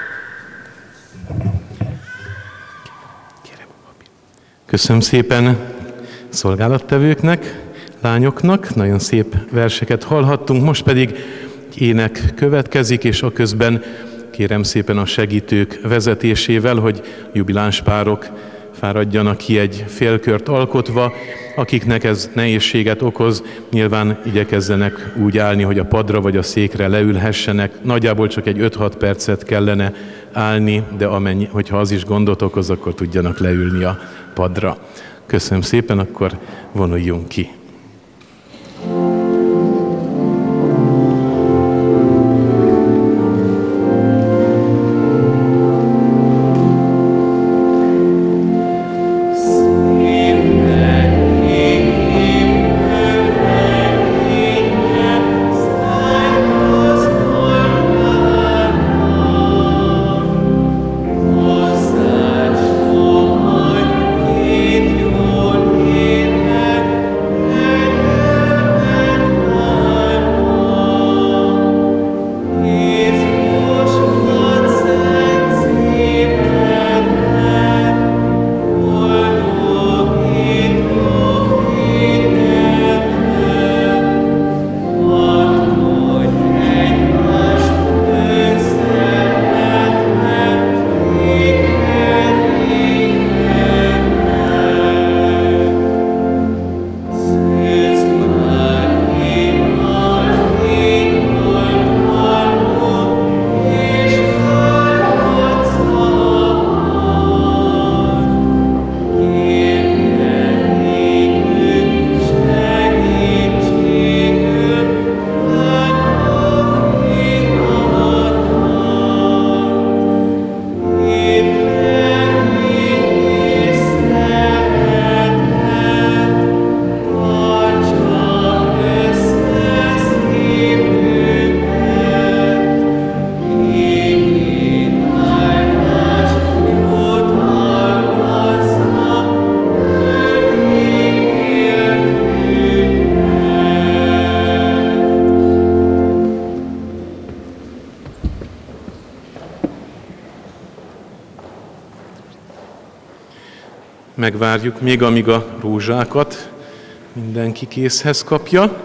Köszönöm szépen szolgálattevőknek, lányoknak, nagyon szép verseket hallhattunk, most pedig ének következik, és aközben kérem szépen a segítők vezetésével, hogy jubiláns párok fáradjanak ki egy félkört alkotva, akiknek ez nehézséget okoz, nyilván igyekezzenek úgy állni, hogy a padra vagy a székre leülhessenek. Nagyjából csak egy öt-hat percet kellene állni, de amennyi, hogyha az is gondot okoz, akkor tudjanak leülni a padra. Köszönöm szépen, akkor vonuljunk ki. Megvárjuk még, amíg a rózsákat mindenki készhez kapja.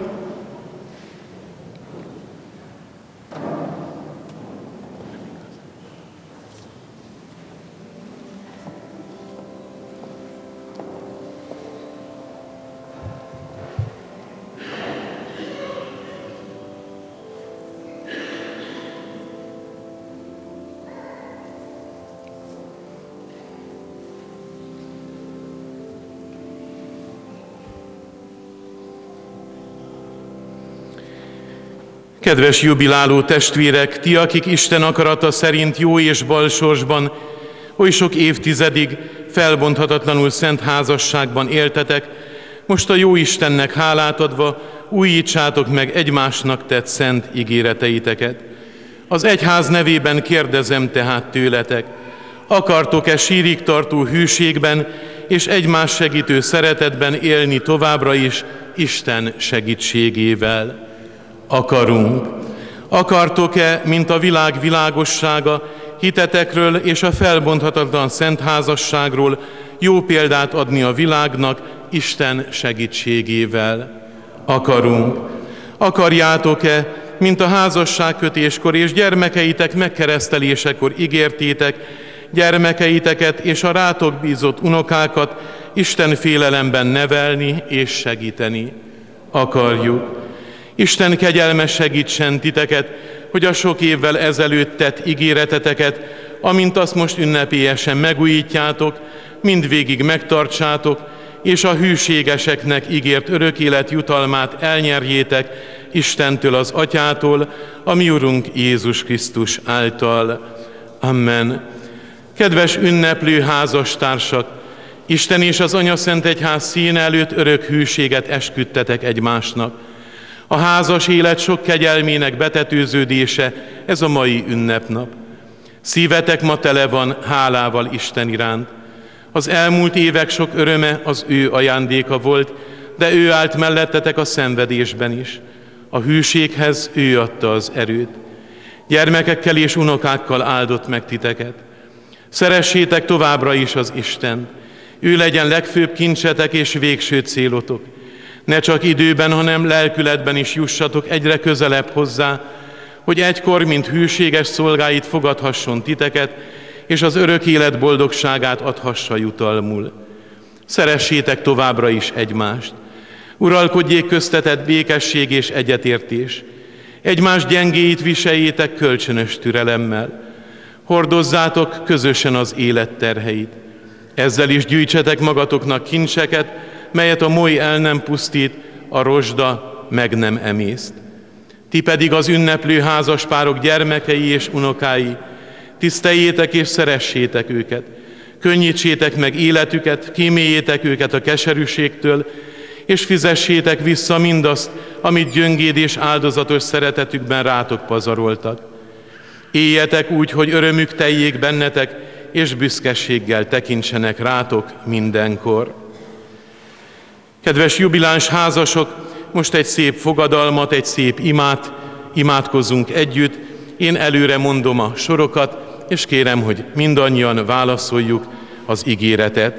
Kedves jubiláló testvérek, ti, akik Isten akarata szerint jó és bal sorsban oly sok évtizedig felbonthatatlanul szent házasságban éltetek, most a jó Istennek hálát adva újítsátok meg egymásnak tett szent ígéreteiteket. Az egyház nevében kérdezem tehát tőletek, akartok-e sírig tartó hűségben és egymás segítő szeretetben élni továbbra is Isten segítségével? Akarunk. Akartok-e, mint a világ világossága, hitetekről és a felbonthatatlan szent házasságról jó példát adni a világnak Isten segítségével? Akarunk. Akarjátok-e, mint a házasságkötéskor és gyermekeitek megkeresztelésekor ígértétek, gyermekeiteket és a rátok bízott unokákat Isten félelemben nevelni és segíteni? Akarjuk. Isten kegyelme segítsen titeket, hogy a sok évvel ezelőtt tett ígéreteteket, amint azt most ünnepélyesen megújítjátok, mindvégig megtartsátok, és a hűségeseknek ígért örök élet jutalmát elnyerjétek Istentől, az Atyától, a mi Urunk Jézus Krisztus által. Amen. Kedves ünneplő házastársak, Isten és az Anyaszent Egyház színe előtt örök hűséget esküdtetek egymásnak. A házas élet sok kegyelmének betetőződése ez a mai ünnepnap. Szívetek ma tele van hálával Isten iránt. Az elmúlt évek sok öröme az ő ajándéka volt, de ő állt mellettetek a szenvedésben is. A hűséghez ő adta az erőt. Gyermekekkel és unokákkal áldott meg titeket. Szeressétek továbbra is az Istent. Ő legyen legfőbb kincsetek és végső célotok. Ne csak időben, hanem lelkületben is jussatok egyre közelebb hozzá, hogy egykor, mint hűséges szolgáit fogadhasson titeket, és az örök élet boldogságát adhassa jutalmul. Szeressétek továbbra is egymást. Uralkodjék köztetek békesség és egyetértés. Egymás gyengéit viseljétek kölcsönös türelemmel. Hordozzátok közösen az élet terheit. Ezzel is gyűjtsetek magatoknak kincseket, melyet a moly el nem pusztít, a rozsda meg nem emészt. Ti pedig az ünneplő házaspárok gyermekei és unokái, tiszteljétek és szeressétek őket, könnyítsétek meg életüket, kíméljétek őket a keserűségtől, és fizessétek vissza mindazt, amit gyöngéd és áldozatos szeretetükben rátok pazaroltak. Éljetek úgy, hogy örömük teljék bennetek, és büszkeséggel tekintsenek rátok mindenkor. Kedves jubiláns házasok, most egy szép fogadalmat, egy szép imát, imádkozzunk együtt. Én előre mondom a sorokat, és kérem, hogy mindannyian válaszoljuk az ígéretet.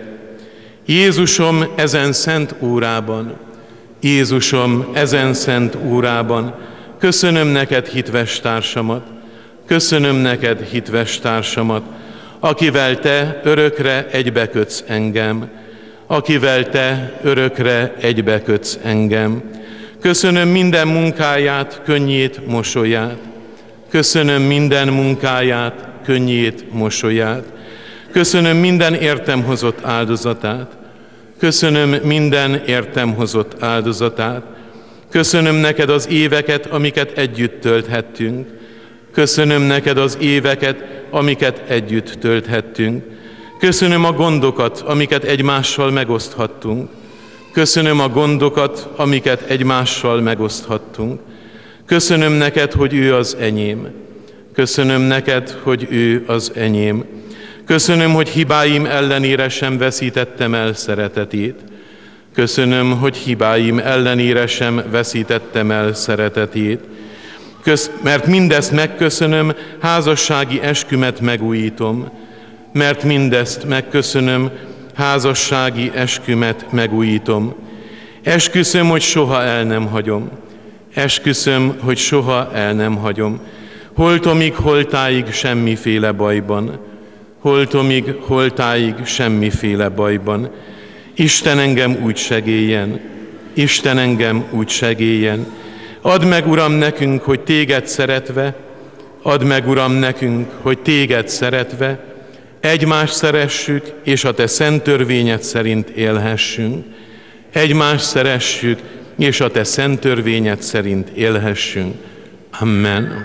Jézusom ezen szent órában, Jézusom ezen szent órában, köszönöm neked hitves társamat, köszönöm neked hitves társamat, akivel te örökre egybekötsz engem, akivel te örökre egybekötsz engem. Köszönöm minden munkáját, könnyét, mosolyát. Köszönöm minden munkáját, könnyét, mosolyát. Köszönöm minden értem hozott áldozatát. Köszönöm minden értem hozott áldozatát. Köszönöm neked az éveket, amiket együtt tölthettünk. Köszönöm neked az éveket, amiket együtt tölthettünk. Köszönöm a gondokat, amiket egymással megoszthattunk. Köszönöm a gondokat, amiket egymással megoszthattunk. Köszönöm neked, hogy ő az enyém. Köszönöm neked, hogy ő az enyém. Köszönöm, hogy hibáim ellenére sem veszítettem el szeretetét. Köszönöm, hogy hibáim ellenére sem veszítettem el szeretetét. Kösz, mert mindezt megköszönöm, házassági eskümet megújítom. Mert mindezt megköszönöm, házassági eskümet megújítom. Esküszöm, hogy soha el nem hagyom. Esküszöm, hogy soha el nem hagyom. Holtomig, holtáig semmiféle bajban. Holtomig, holtáig semmiféle bajban. Isten engem úgy segéljen. Isten engem úgy segéljen. Add meg, Uram, nekünk, hogy téged szeretve, add meg, Uram, nekünk, hogy téged szeretve, egymást szeressük, és a te szent törvényed szerint élhessünk. Egymást szeressük, és a te szent törvényed szerint élhessünk. Amen.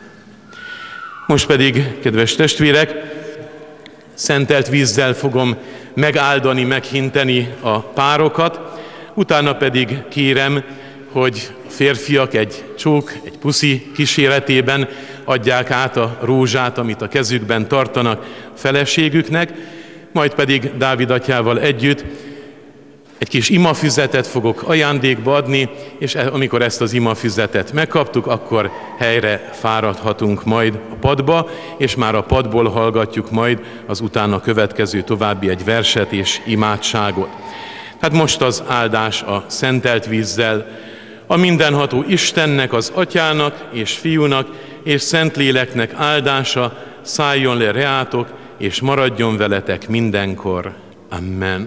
Most pedig, kedves testvérek, szentelt vízzel fogom megáldani, meghinteni a párokat. utána pedig kérem, hogy a férfiak egy csók, egy puszi kíséretében adják át a rózsát, amit a kezükben tartanak feleségüknek, majd pedig Dávid atyával együtt egy kis imafüzetet fogok ajándékba adni, és amikor ezt az imafüzetet megkaptuk, akkor helyre fáradhatunk majd a padba, és már a padból hallgatjuk majd az utána következő további egy verset és imádságot. Hát most az áldás a szentelt vízzel. A mindenható Istennek, az Atyának és Fiúnak és Szentléleknek áldása szálljon le reátok, és maradjon veletek mindenkor. Amen.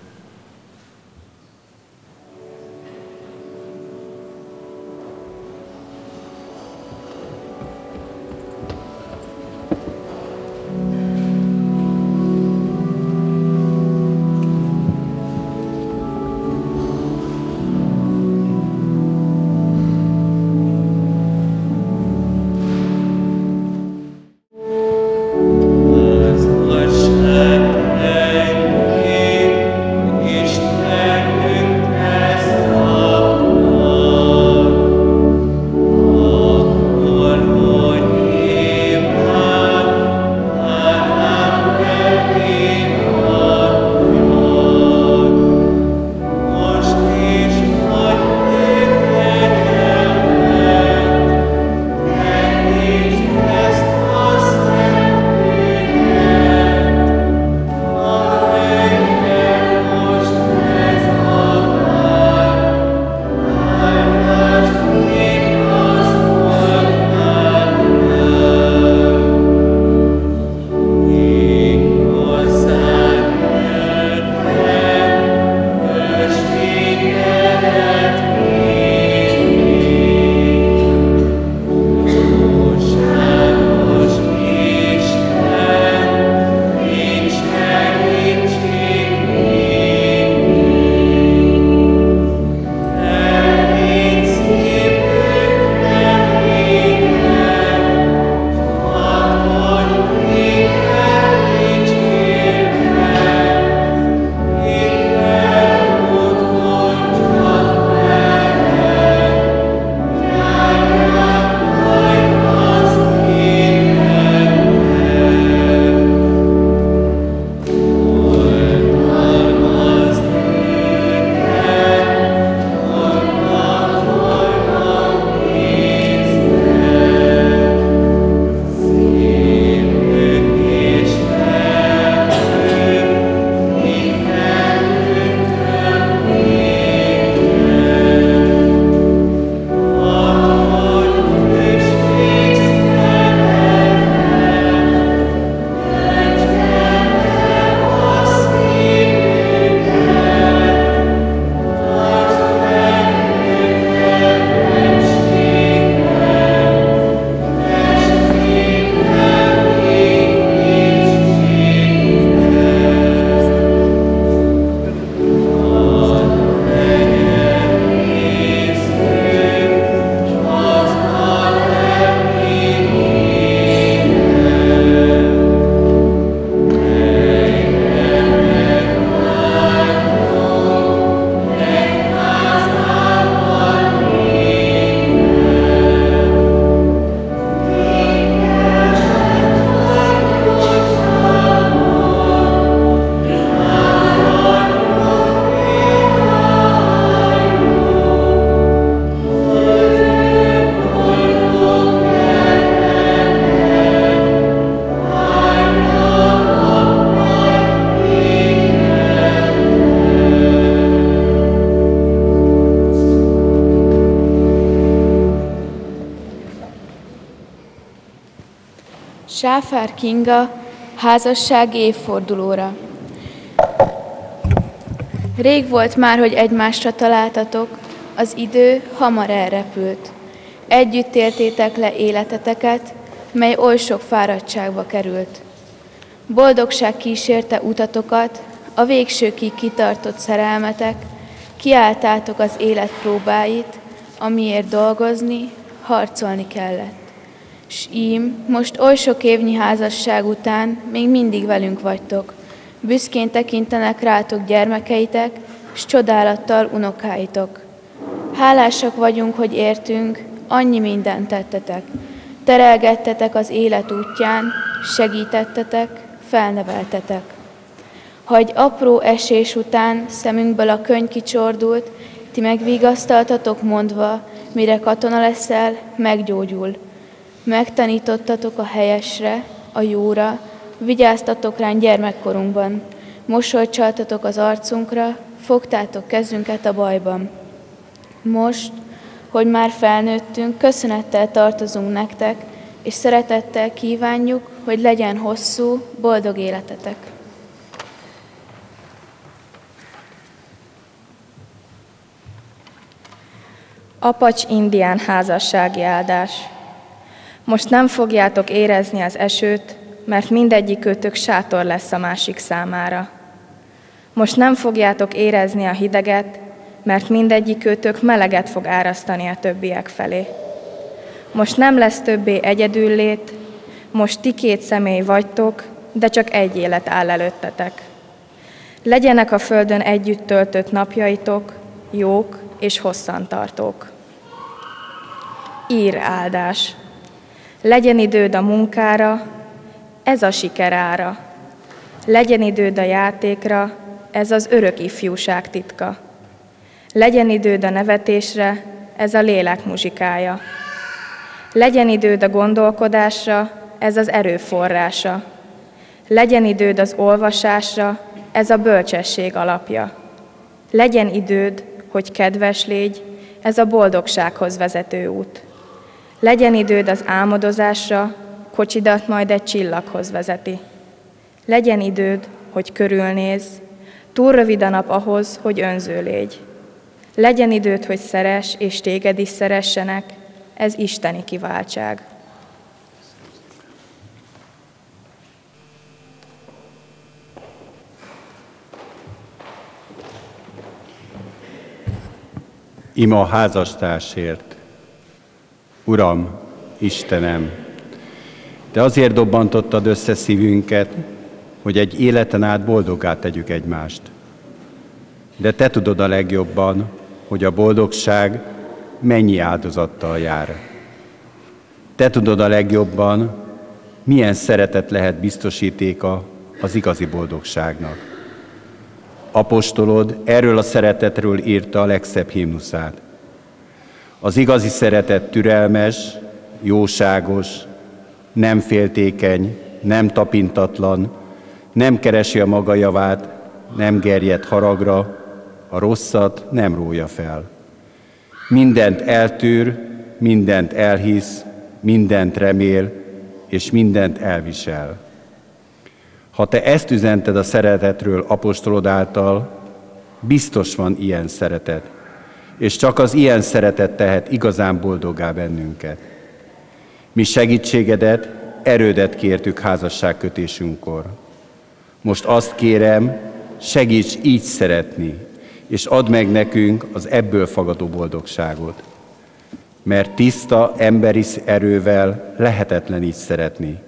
Sáfár Kinga házassági évfordulóra. Rég volt már, hogy egymásra találtatok, az idő hamar elrepült. Együtt éltétek le életeteket, mely oly sok fáradtságba került. Boldogság kísérte utatokat, a végsőkig kitartott szerelmetek, kiálltátok az élet próbáit, amiért dolgozni, harcolni kellett. S ím, most oly sok évnyi házasság után még mindig velünk vagytok. Büszkén tekintenek rátok gyermekeitek, s csodálattal unokáitok. Hálásak vagyunk, hogy értünk, annyi mindent tettetek. Terelgettetek az élet útján, segítettetek, felneveltetek. Ha egy apró esés után szemünkből a könny kicsordult, ti megvigasztaltatok mondva, mire katona leszel, meggyógyul. Megtanítottatok a helyesre, a jóra, vigyáztatok ránk gyermekkorunkban. Mosolyt csaltatok az arcunkra, fogtátok kezünket a bajban. Most, hogy már felnőttünk, köszönettel tartozunk nektek, és szeretettel kívánjuk, hogy legyen hosszú, boldog életetek. Apacs indián házassági áldás. Most nem fogjátok érezni az esőt, mert mindegyikőtök sátor lesz a másik számára. Most nem fogjátok érezni a hideget, mert mindegyikőtök meleget fog árasztani a többiek felé. Most nem lesz többé egyedüllét, most ti két személy vagytok, de csak egy élet áll előttetek. Legyenek a földön együtt töltött napjaitok, jók és hosszantartók. Ír áldás. Legyen időd a munkára, ez a siker ára. Legyen időd a játékra, ez az örök ifjúság titka. Legyen időd a nevetésre, ez a lélek muzsikája. Legyen időd a gondolkodásra, ez az erő forrása. Legyen időd az olvasásra, ez a bölcsesség alapja. Legyen időd, hogy kedves légy, ez a boldogsághoz vezető út. Legyen időd az álmodozásra, kocsidat majd egy csillaghoz vezeti. Legyen időd, hogy körülnézz, túl rövid a nap ahhoz, hogy önző légy. Legyen időd, hogy szeress, és téged is szeressenek, ez isteni kiváltság. Ima a házastársért. Uram, Istenem, Te azért dobbantottad össze szívünket, hogy egy életen át boldoggá tegyük egymást. De Te tudod a legjobban, hogy a boldogság mennyi áldozattal jár. Te tudod a legjobban, milyen szeretet lehet biztosítéka az igazi boldogságnak. Apostolod erről a szeretetről írta a legszebb himnuszát. Az igazi szeretet türelmes, jóságos, nem féltékeny, nem tapintatlan, nem keresi a maga javát, nem gerjed haragra, a rosszat nem rója fel. Mindent eltűr, mindent elhisz, mindent remél, és mindent elvisel. Ha te ezt üzented a szeretetről apostolod által, biztos van ilyen szeretet, és csak az ilyen szeretet tehet igazán boldoggá bennünket. Mi segítségedet, erődet kértük házasságkötésünkkor. Most azt kérem, segíts így szeretni, és add meg nekünk az ebből fakadó boldogságot. Mert tiszta emberi erővel lehetetlen így szeretni.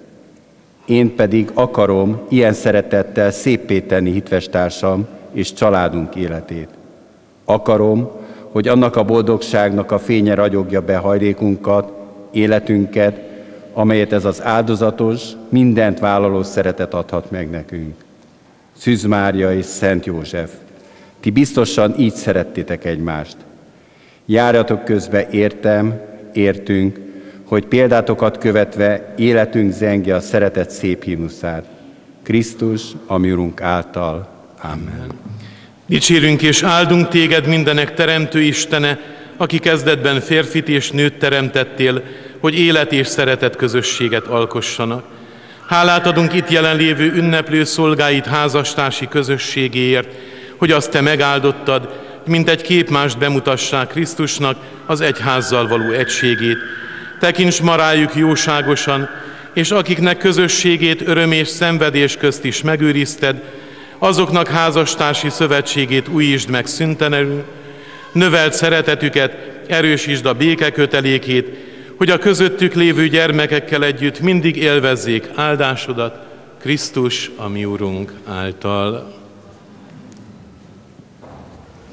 Én pedig akarom ilyen szeretettel széppé tenni hitvestársam és családunk életét. Akarom, hogy annak a boldogságnak a fénye ragyogja be hajlékunkat, életünket, amelyet ez az áldozatos, mindent vállaló szeretet adhat meg nekünk. Szűz Mária és Szent József, ti biztosan így szerettétek egymást. Járjatok közbe értem, értünk, hogy példátokat követve életünk zengje a szeretet szép himnuszát. Krisztus, a mi Urunk által. Amen. Dicsérünk és áldunk téged, mindenek teremtő Istene, aki kezdetben férfit és nőt teremtettél, hogy élet és szeretet közösséget alkossanak. Hálát adunk itt jelenlévő ünneplő szolgáid házastársi közösségéért, hogy azt te megáldottad, mint egy képmást bemutassák Krisztusnak az egyházzal való egységét. Tekints ma rájuk jóságosan, és akiknek közösségét öröm és szenvedés közt is megőrizted, azoknak házastársi szövetségét újítsd meg szüntelenül, növeld szeretetüket, erősítsd a béke kötelékét, hogy a közöttük lévő gyermekekkel együtt mindig élvezzék áldásodat, Krisztus, a mi Urunk által.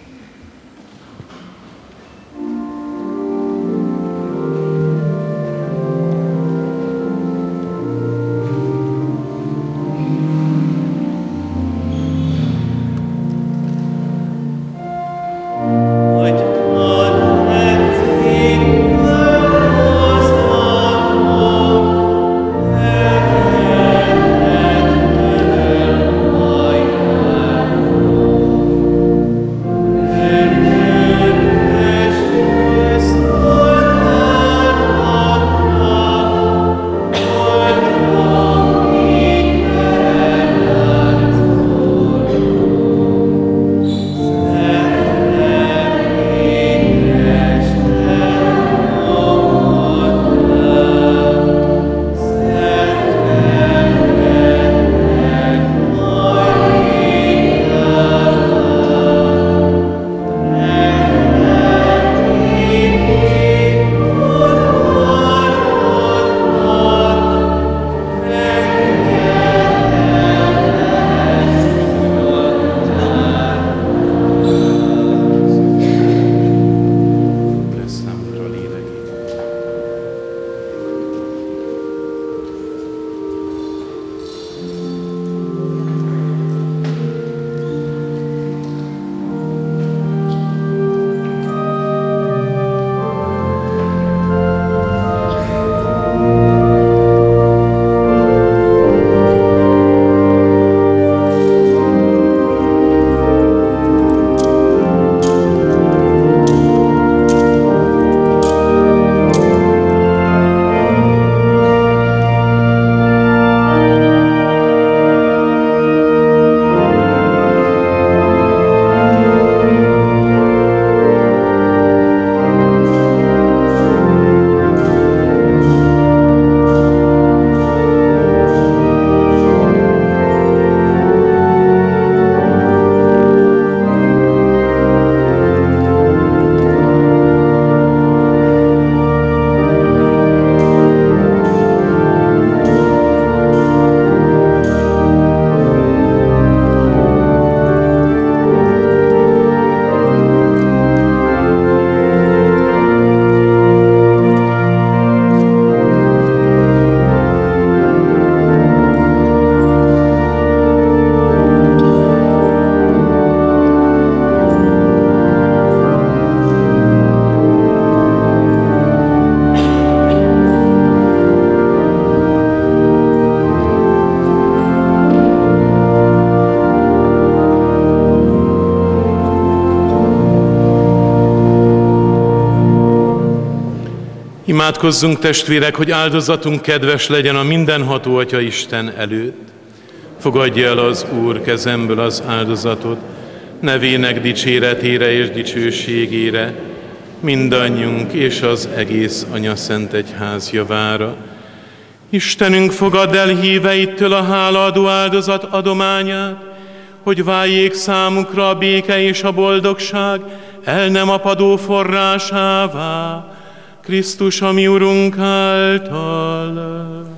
Imádkozzunk, testvérek, hogy áldozatunk kedves legyen a mindenható Atya Isten előtt. Fogadja el az Úr kezemből az áldozatot, nevének dicséretére és dicsőségére, mindannyiunk és az egész Anyaszent Egyház javára. Istenünk, fogadd el híveittől a hálaadó áldozat adományát, hogy váljék számukra a béke és a boldogság el nem apadó forrásává, Krisztus, a mi Urunk által.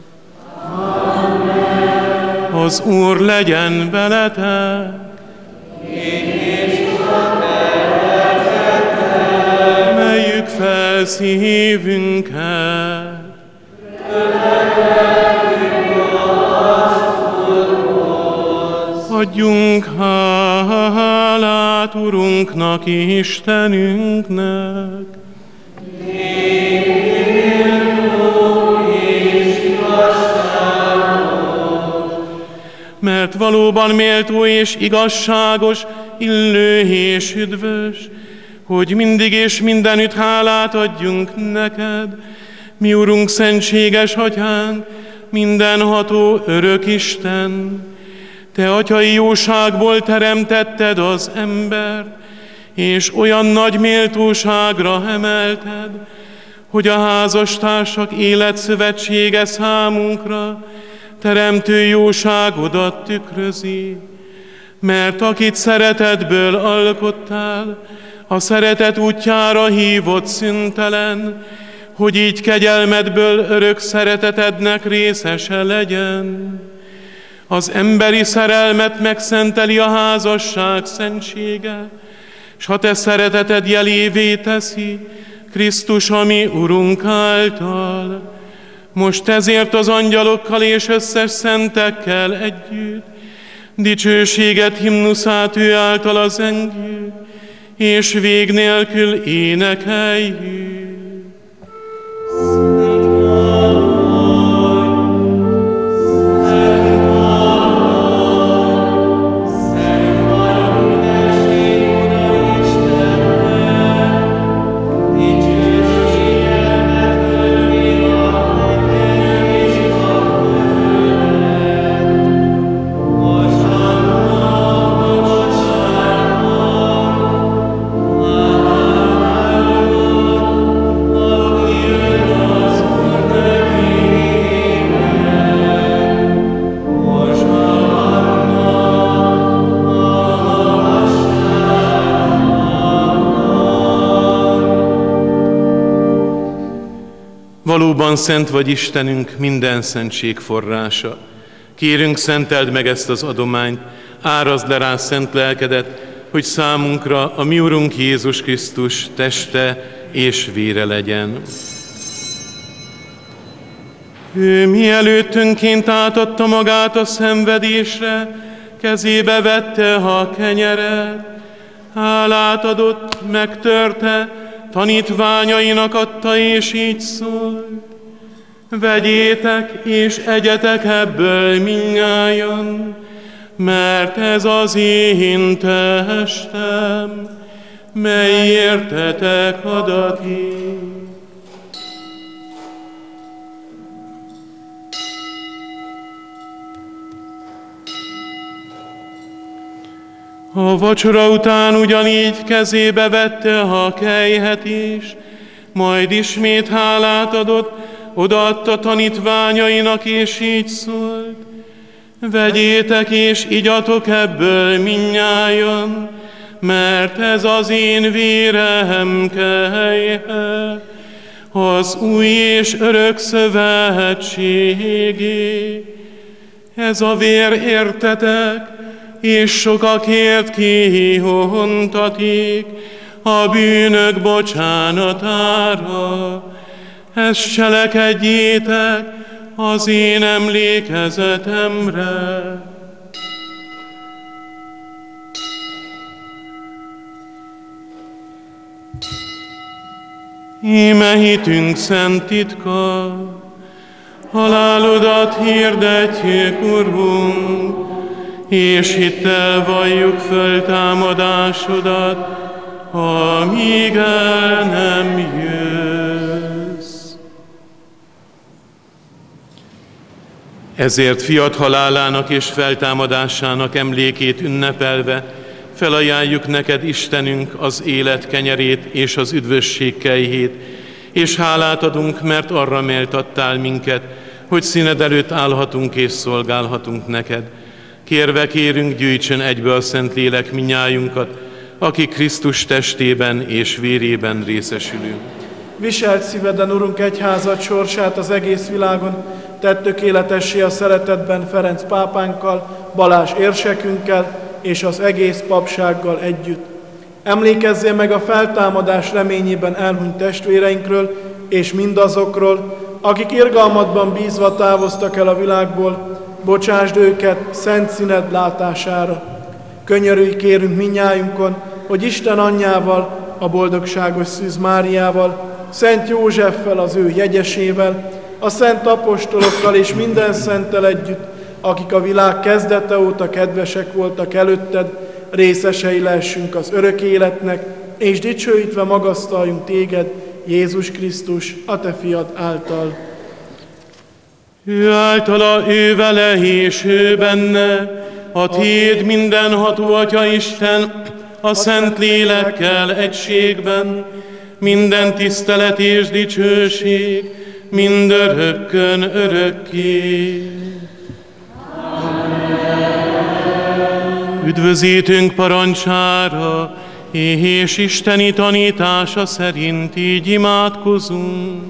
Amen. Az Úr legyen veletek. Emeljük fel szívünket. Adjunk hálát Urunknak, Istenünknek. Mert valóban méltó és igazságos, illő és üdvös, hogy mindig és mindenütt hálát adjunk neked, mi Urunk, szentséges Atyánk, mindenható örök Isten. Te atyai jóságból teremtetted az embert, és olyan nagy méltóságra emelted, hogy a házastársak életszövetsége számunkra teremtő jóságodat tükrözi, mert akit szeretetből alkottál, a szeretet útjára hívott szüntelen, hogy így kegyelmedből örök szeretetednek részese legyen. Az emberi szerelmet megszenteli a házasság szentsége, s ha te szereteted jelévé teszi, Krisztus, a mi Urunk által. Most ezért az angyalokkal és összes szentekkel együtt dicsőséget himnuszát ő általa zengjük, és vég nélkül énekeljük. Valóban szent vagy Istenünk, minden szentség forrása. Kérünk, szenteld meg ezt az adományt, árazd le rá szent lelkedet, hogy számunkra a mi Urunk Jézus Krisztus teste és vére legyen. Ő mielőttönként átadta magát a szenvedésre, kezébe vette a kenyeret, hálát adott, megtörte, tanítványainak adta, és így szólt: vegyétek és egyetek ebből mindnyájan, mert ez az én testem, mely értetek adatik. A vacsora után ugyanígy kezébe vette a kelyhet is, majd ismét hálát adott, odaadta tanítványainak, és így szólt: vegyétek és igyatok ebből mindnyájan, mert ez az én vérem kelyhe, az új és örök szövetségé. Ez a vér értetek, és sokakért kihontatik a bűnök bocsánatára. Ezt cselekedjétek az én emlékezetemre. Íme hitünk szent titka, halálodat hirdetjük, Urunk, és hittel valljuk föltámadásodat, amíg el nem jössz. Ezért fiat halálának és feltámadásának emlékét ünnepelve felajánljuk neked, Istenünk, az élet kenyerét és az üdvösség kejhét, és hálát adunk, mert arra méltattál minket, hogy színed előtt állhatunk és szolgálhatunk neked. Kérve kérünk, gyűjtsön egybe a Szentlélek minnyájunkat, aki Krisztus testében és vérében részesülünk. Viselt szíveden, Urunk, egyházad sorsát az egész világon, tett tökéletessé a szeretetben Ferenc pápánkkal, Balázs érsekünkkel és az egész papsággal együtt. Emlékezzél meg a feltámadás reményében elhunyt testvéreinkről és mindazokról, akik irgalmadban bízva távoztak el a világból, bocsásd őket szent színed látására. Könyörülj kérünk minnyájunkon, hogy Isten anyjával, a boldogságos Szűz Máriával, Szent Józseffel, az ő jegyesével, a szent apostolokkal és minden szenttel együtt, akik a világ kezdete óta kedvesek voltak előtted, részesei lehessünk az örök életnek, és dicsőítve magasztaljunk téged, Jézus Krisztus, a te fiad által. Ő általa, ő vele és ő benne, a tiéd mindenható Atya Isten, a Szent Lélekkel egységben, minden tisztelet és dicsőség, mindörökkön örökké. Üdvözítünk parancsára, és isteni tanítása szerint így imádkozunk.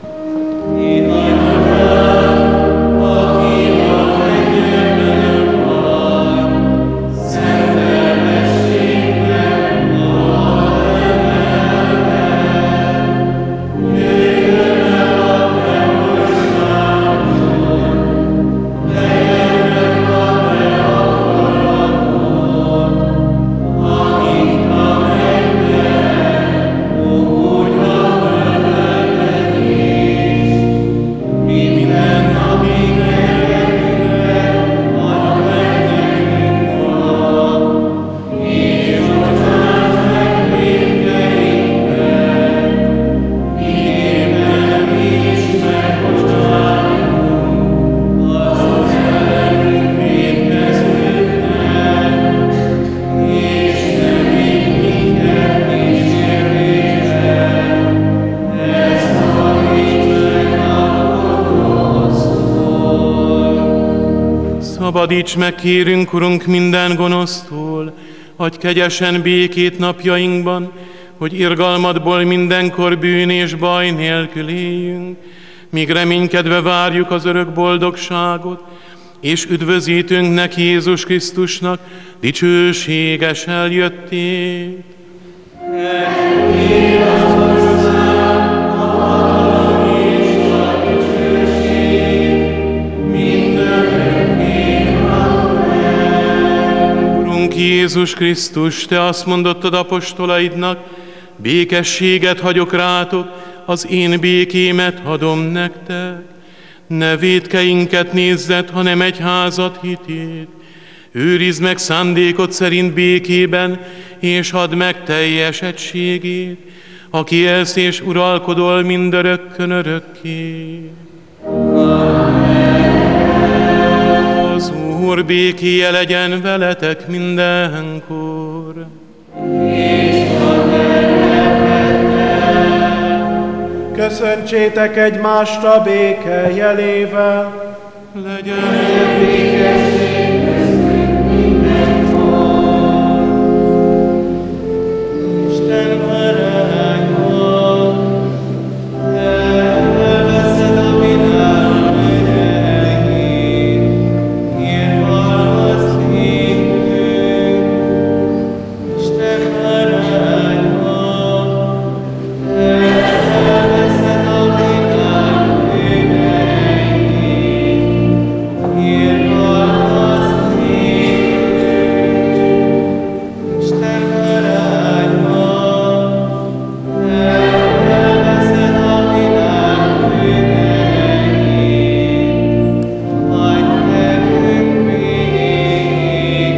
Szabadíts meg, kérünk, Urunk, minden gonosztól, adj kegyesen békét napjainkban, hogy irgalmadból mindenkor bűn és baj nélkül éljünk, míg reménykedve várjuk az örök boldogságot, és üdvözítőnknek, Jézus Krisztusnak dicsőséges eljöttét. Jézus Krisztus, te azt mondottad apostolaidnak, békességet hagyok rátok, az én békémet adom nektek. Ne vétkeinket nézzed, hanem egyházad hitét. Őrizd meg szándékod szerint békében, és add meg teljes egységét, aki élsz és uralkodol mindörökkön örökké. Az Úr békéje legyen veletek mindenkor. Köszöntsétek egymást a béke jelével. Legyen békesség köztünk mindenhol. Isten barátja, elveszed a világ bűneit, irgalmaz hitünk. Isten barátja, elveszed a világ bűneit, irgalmaz hitünk. Isten barátja, elveszed a világ bűneit, adj nekünk békét.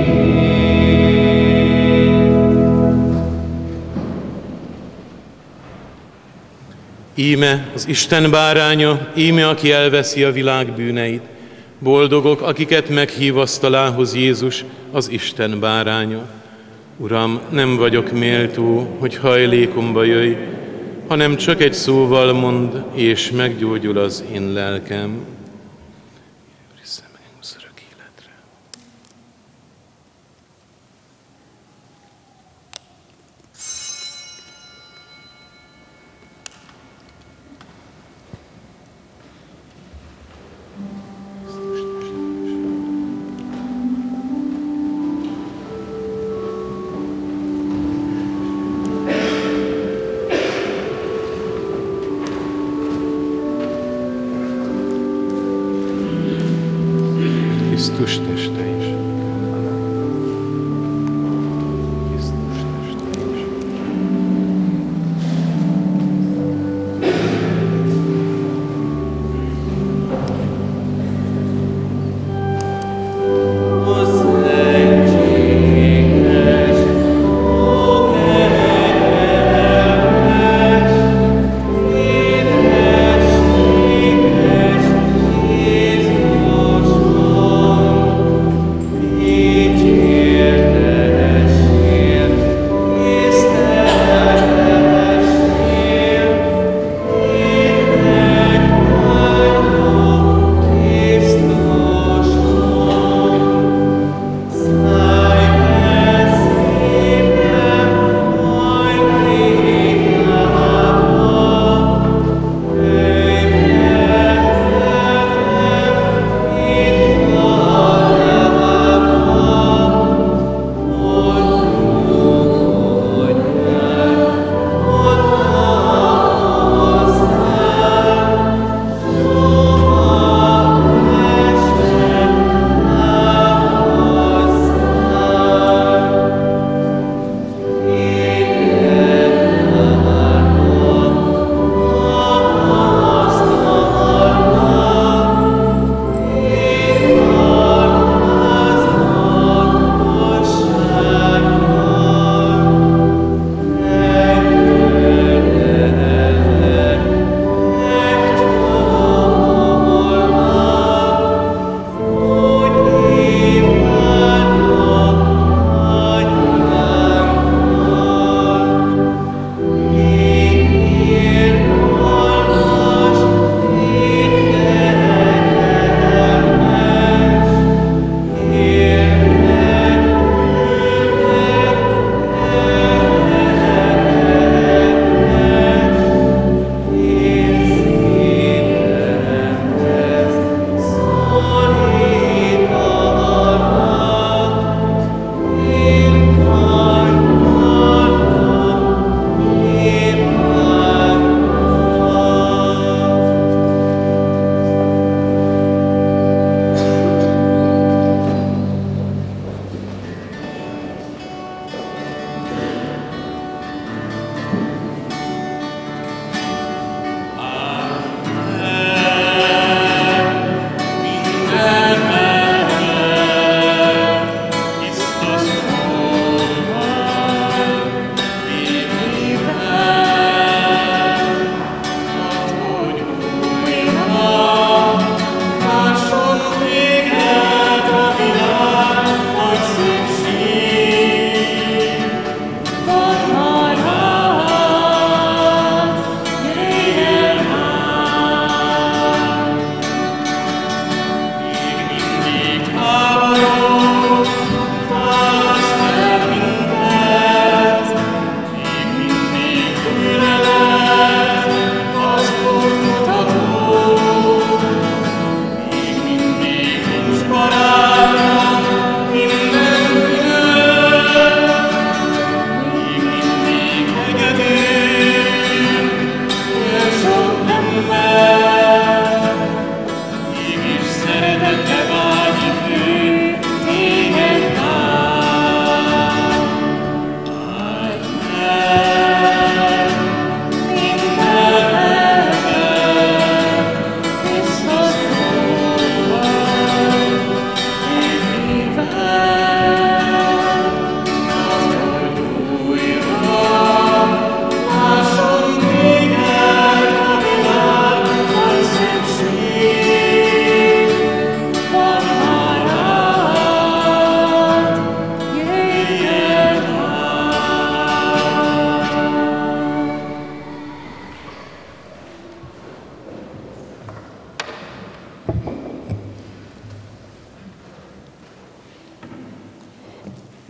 Íme az Isten báránya, íme aki elveszi a világ bűneit. Boldogok, akiket meghív asztalához Jézus, az Isten báránya. Uram, nem vagyok méltó, hogy hajlékomba jöjj, hanem csak egy szóval mondd, és meggyógyul az én lelkem.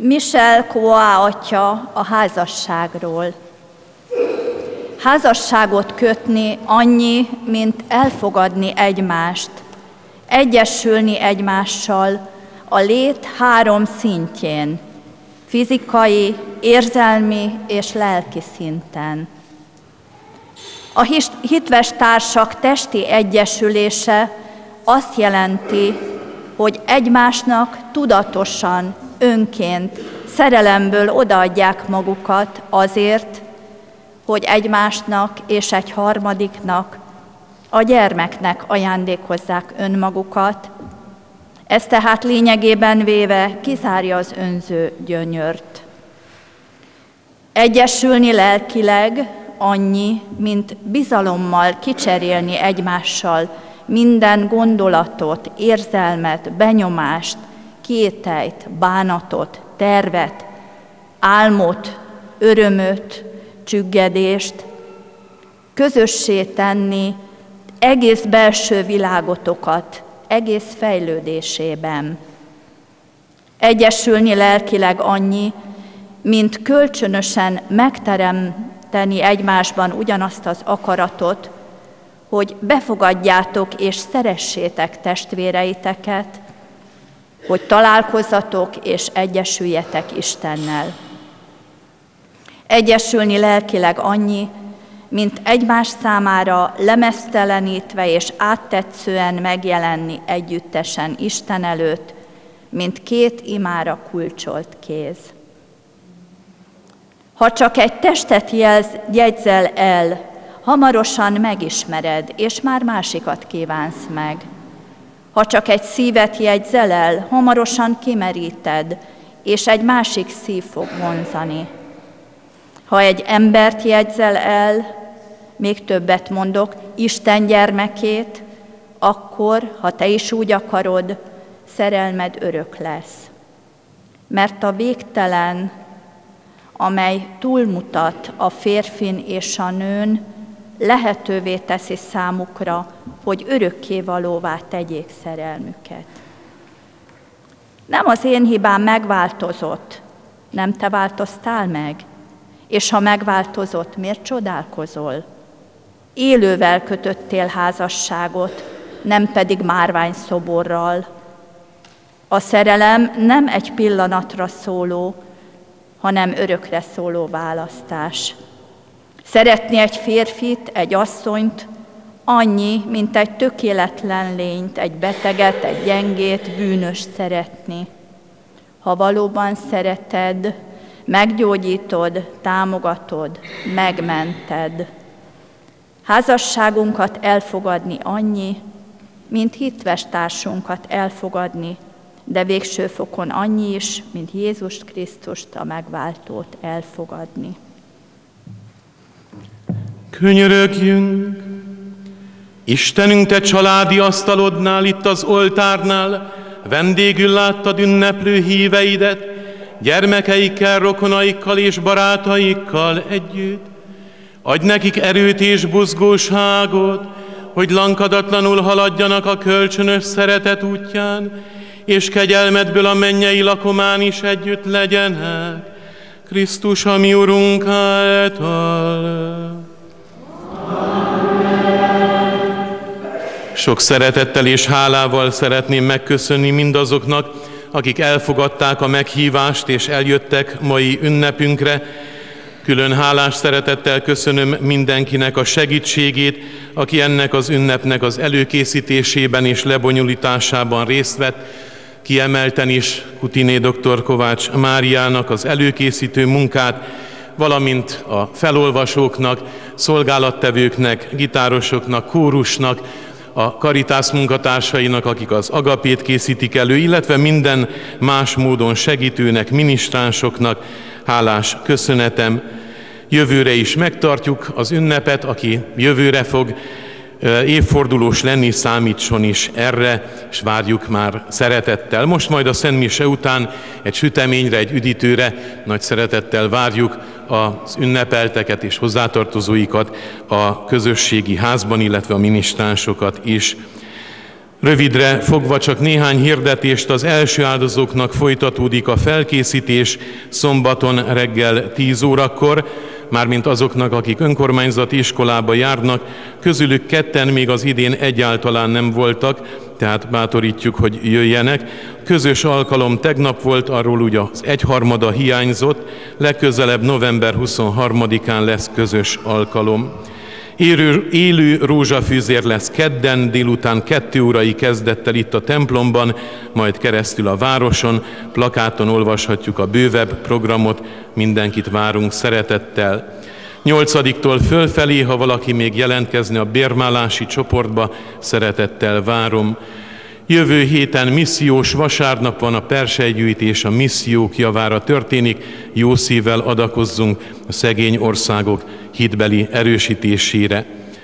Michel Coa atya a házasságról. Házasságot kötni annyi, mint elfogadni egymást, egyesülni egymással a lét három szintjén, fizikai, érzelmi és lelki szinten. A hitves társak testi egyesülése azt jelenti, hogy egymásnak tudatosan, önként, szerelemből odaadják magukat azért, hogy egymásnak és egy harmadiknak, a gyermeknek ajándékozzák önmagukat. Ez tehát lényegében véve kizárja az önző gyönyört. Egyesülni lelkileg annyi, mint bizalommal kicserélni egymással minden gondolatot, érzelmet, benyomást, kételyt, bánatot, tervet, álmot, örömöt, csüggedést, közössé tenni egész belső világotokat, egész fejlődésében. Egyesülni lelkileg annyi, mint kölcsönösen megteremteni egymásban ugyanazt az akaratot, hogy befogadjátok és szeressétek testvéreiteket, hogy találkozzatok és egyesüljetek Istennel. Egyesülni lelkileg annyi, mint egymás számára lemeztelenítve és áttetszően megjelenni együttesen Isten előtt, mint két imára kulcsolt kéz. Ha csak egy testet jelz, jegyzel el, hamarosan megismered, és már másikat kívánsz meg. Ha csak egy szívet jegyzel el, hamarosan kimeríted, és egy másik szív fog vonzani. Ha egy embert jegyzel el, még többet mondok, Isten gyermekét, akkor, ha te is úgy akarod, szerelmed örök lesz. Mert a végtelen, amely túlmutat a férfin és a nőn, lehetővé teszi számukra, hogy örökkévalóvá tegyék szerelmüket. Nem az én hibám megváltozott, nem te változtál meg, és ha megváltozott, miért csodálkozol? Élővel kötöttél házasságot, nem pedig márványszoborral. A szerelem nem egy pillanatra szóló, hanem örökre szóló választás. Szeretni egy férfit, egy asszonyt, annyi, mint egy tökéletlen lényt, egy beteget, egy gyengét, bűnöst szeretni. Ha valóban szereted, meggyógyítod, támogatod, megmented. Házasságunkat elfogadni annyi, mint hitves társunkat elfogadni, de végső fokon annyi is, mint Jézus Krisztust, a megváltót elfogadni. Könyörögjünk! Istenünk, te családi asztalodnál, itt az oltárnál vendégül láttad ünneplő híveidet, gyermekeikkel, rokonaikkal és barátaikkal együtt. Adj nekik erőt és buzgóságot, hogy lankadatlanul haladjanak a kölcsönös szeretet útján, és kegyelmedből a mennyei lakomán is együtt legyenek. Krisztus, a mi Urunk által. Sok szeretettel és hálával szeretném megköszönni mindazoknak, akik elfogadták a meghívást és eljöttek mai ünnepünkre. Külön hálás szeretettel köszönöm mindenkinek a segítségét, aki ennek az ünnepnek az előkészítésében és lebonyolításában részt vett. Kiemelten is Kutiné dr. Kovács Máriának az előkészítő munkát, valamint a felolvasóknak, szolgálattevőknek, gitárosoknak, kórusnak, a Caritas munkatársainak, akik az agapét készítik elő, illetve minden más módon segítőnek, minisztránsoknak hálás köszönetem. Jövőre is megtartjuk az ünnepet, aki jövőre fog évfordulós lenni, számítson is erre, és várjuk már szeretettel. Most majd a Szent Mise után egy süteményre, egy üdítőre nagy szeretettel várjuk az ünnepelteket és hozzátartozóikat a közösségi házban, illetve a minisztránsokat is. Rövidre fogva csak néhány hirdetést, az első áldozóknak folytatódik a felkészítés szombaton reggel tíz órakor, mármint azoknak, akik önkormányzati iskolába járnak, közülük ketten még az idén egyáltalán nem voltak, tehát bátorítjuk, hogy jöjjenek. Közös alkalom tegnap volt, arról ugye az egyharmada hiányzott, legközelebb november huszonharmadikán lesz közös alkalom. Élő, élő rózsafűzér lesz kedden, délután kettő órai kezdettel itt a templomban, majd keresztül a városon, plakáton olvashatjuk a bővebb programot, mindenkit várunk szeretettel. Nyolcadiktól fölfelé, ha valaki még jelentkezne a bérmálási csoportba, szeretettel várom. Jövő héten missziós vasárnap van, a perselygyűjtés a missziók javára történik, jó szívvel adakozzunk a szegény országok hitbeli erősítésére.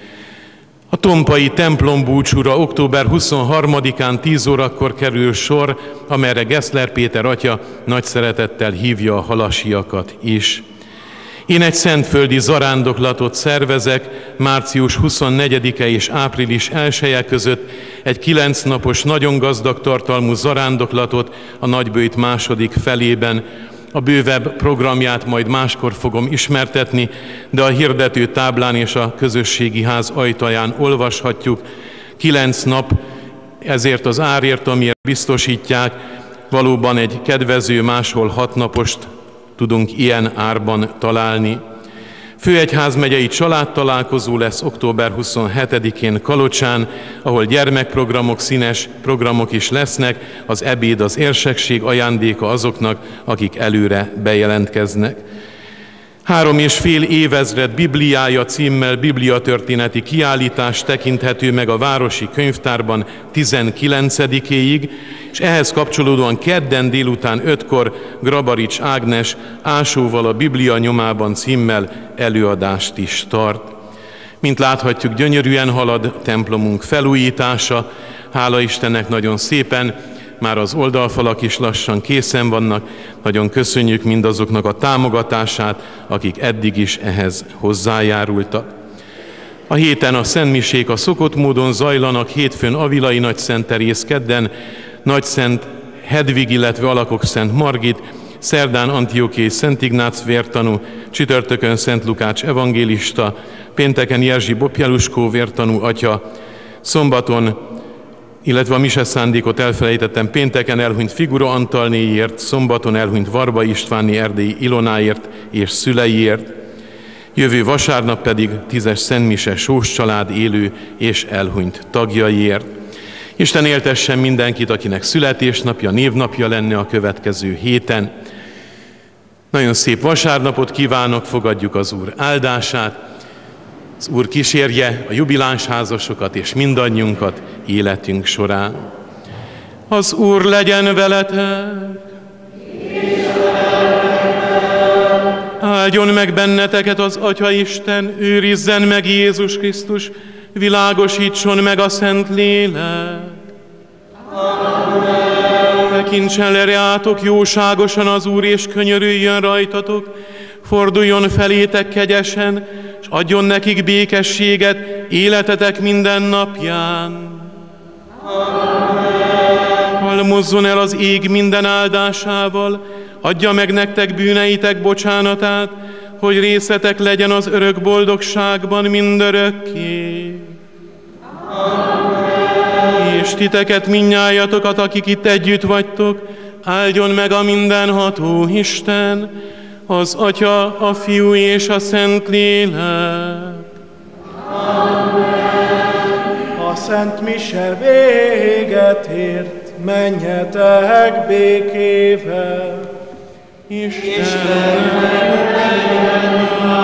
A tompai templom búcsúra október huszonharmadikán tíz órakor kerül sor, amelyre Geszler Péter atya nagy szeretettel hívja a halasiakat is. Én egy szentföldi zarándoklatot szervezek március huszonnegyedike és április elseje között, egy kilenc napos, nagyon gazdag tartalmú zarándoklatot a Nagybőjt második felében. A bővebb programját majd máskor fogom ismertetni, de a hirdető táblán és a közösségi ház ajtaján olvashatjuk. Kilenc nap, ezért az árért, amiért biztosítják, valóban egy kedvező, máshol hatnapost tudunk ilyen árban találni. Főegyházmegyei családtalálkozó lesz október huszonhetedikén Kalocsán, ahol gyermekprogramok, színes programok is lesznek, az ebéd az érsekség ajándéka azoknak, akik előre bejelentkeznek. Három és fél évezred Bibliája címmel bibliatörténeti kiállítás tekinthető meg a Városi Könyvtárban tizenkilencedikéig, és ehhez kapcsolódóan kedden délután ötkor Grabarics Ágnes Ásóval a Biblia nyomában címmel előadást is tart. Mint láthatjuk, gyönyörűen halad templomunk felújítása, hála Istennek nagyon szépen, már az oldalfalak is lassan készen vannak, nagyon köszönjük mindazoknak a támogatását, akik eddig is ehhez hozzájárultak. A héten a szentmisék a szokott módon zajlanak, hétfőn Avilai Nagyszent Teréz, kedden Nagyszent Hedvig, illetve Alakokszent Margit, szerdán Antiochiai Szent Ignác vértanú, csütörtökön Szent Lukács evangélista, pénteken Jerzy Bopjeluskó vértanú atya, szombaton, illetve a mise szándékot elfelejtettem, pénteken elhunyt Figura Antalnéért, szombaton elhunyt Varba Istvánné erdélyi Ilonáért és szüleiért, jövő vasárnap pedig tízes szentmise Sós család élő és elhunyt tagjaiért. Isten éltessen mindenkit, akinek születésnapja, névnapja lenne a következő héten. Nagyon szép vasárnapot kívánok, fogadjuk az Úr áldását. Az Úr kísérje a jubiláns házasokat és mindannyiunkat életünk során. Az Úr legyen veletek! Áldjon meg benneteket az Atya Isten, őrizzen meg Jézus Krisztus, világosítson meg a Szent Lélek. Tekintsen le rátok jóságosan az Úr, és könyörüljön rajtatok, forduljon felétek kegyesen, és adjon nekik békességet életetek minden napján. Halmozzon el az ég minden áldásával, adja meg nektek bűneitek bocsánatát, hogy részetek legyen az örök boldogságban mindörökké. És titeket mindnyájatokat, akik itt együtt vagytok, áldjon meg a mindenható Isten, az Atya, a Fiú és a Szent Lélek. A Szent Mise véget ért, menjetek békével. Isten, Isten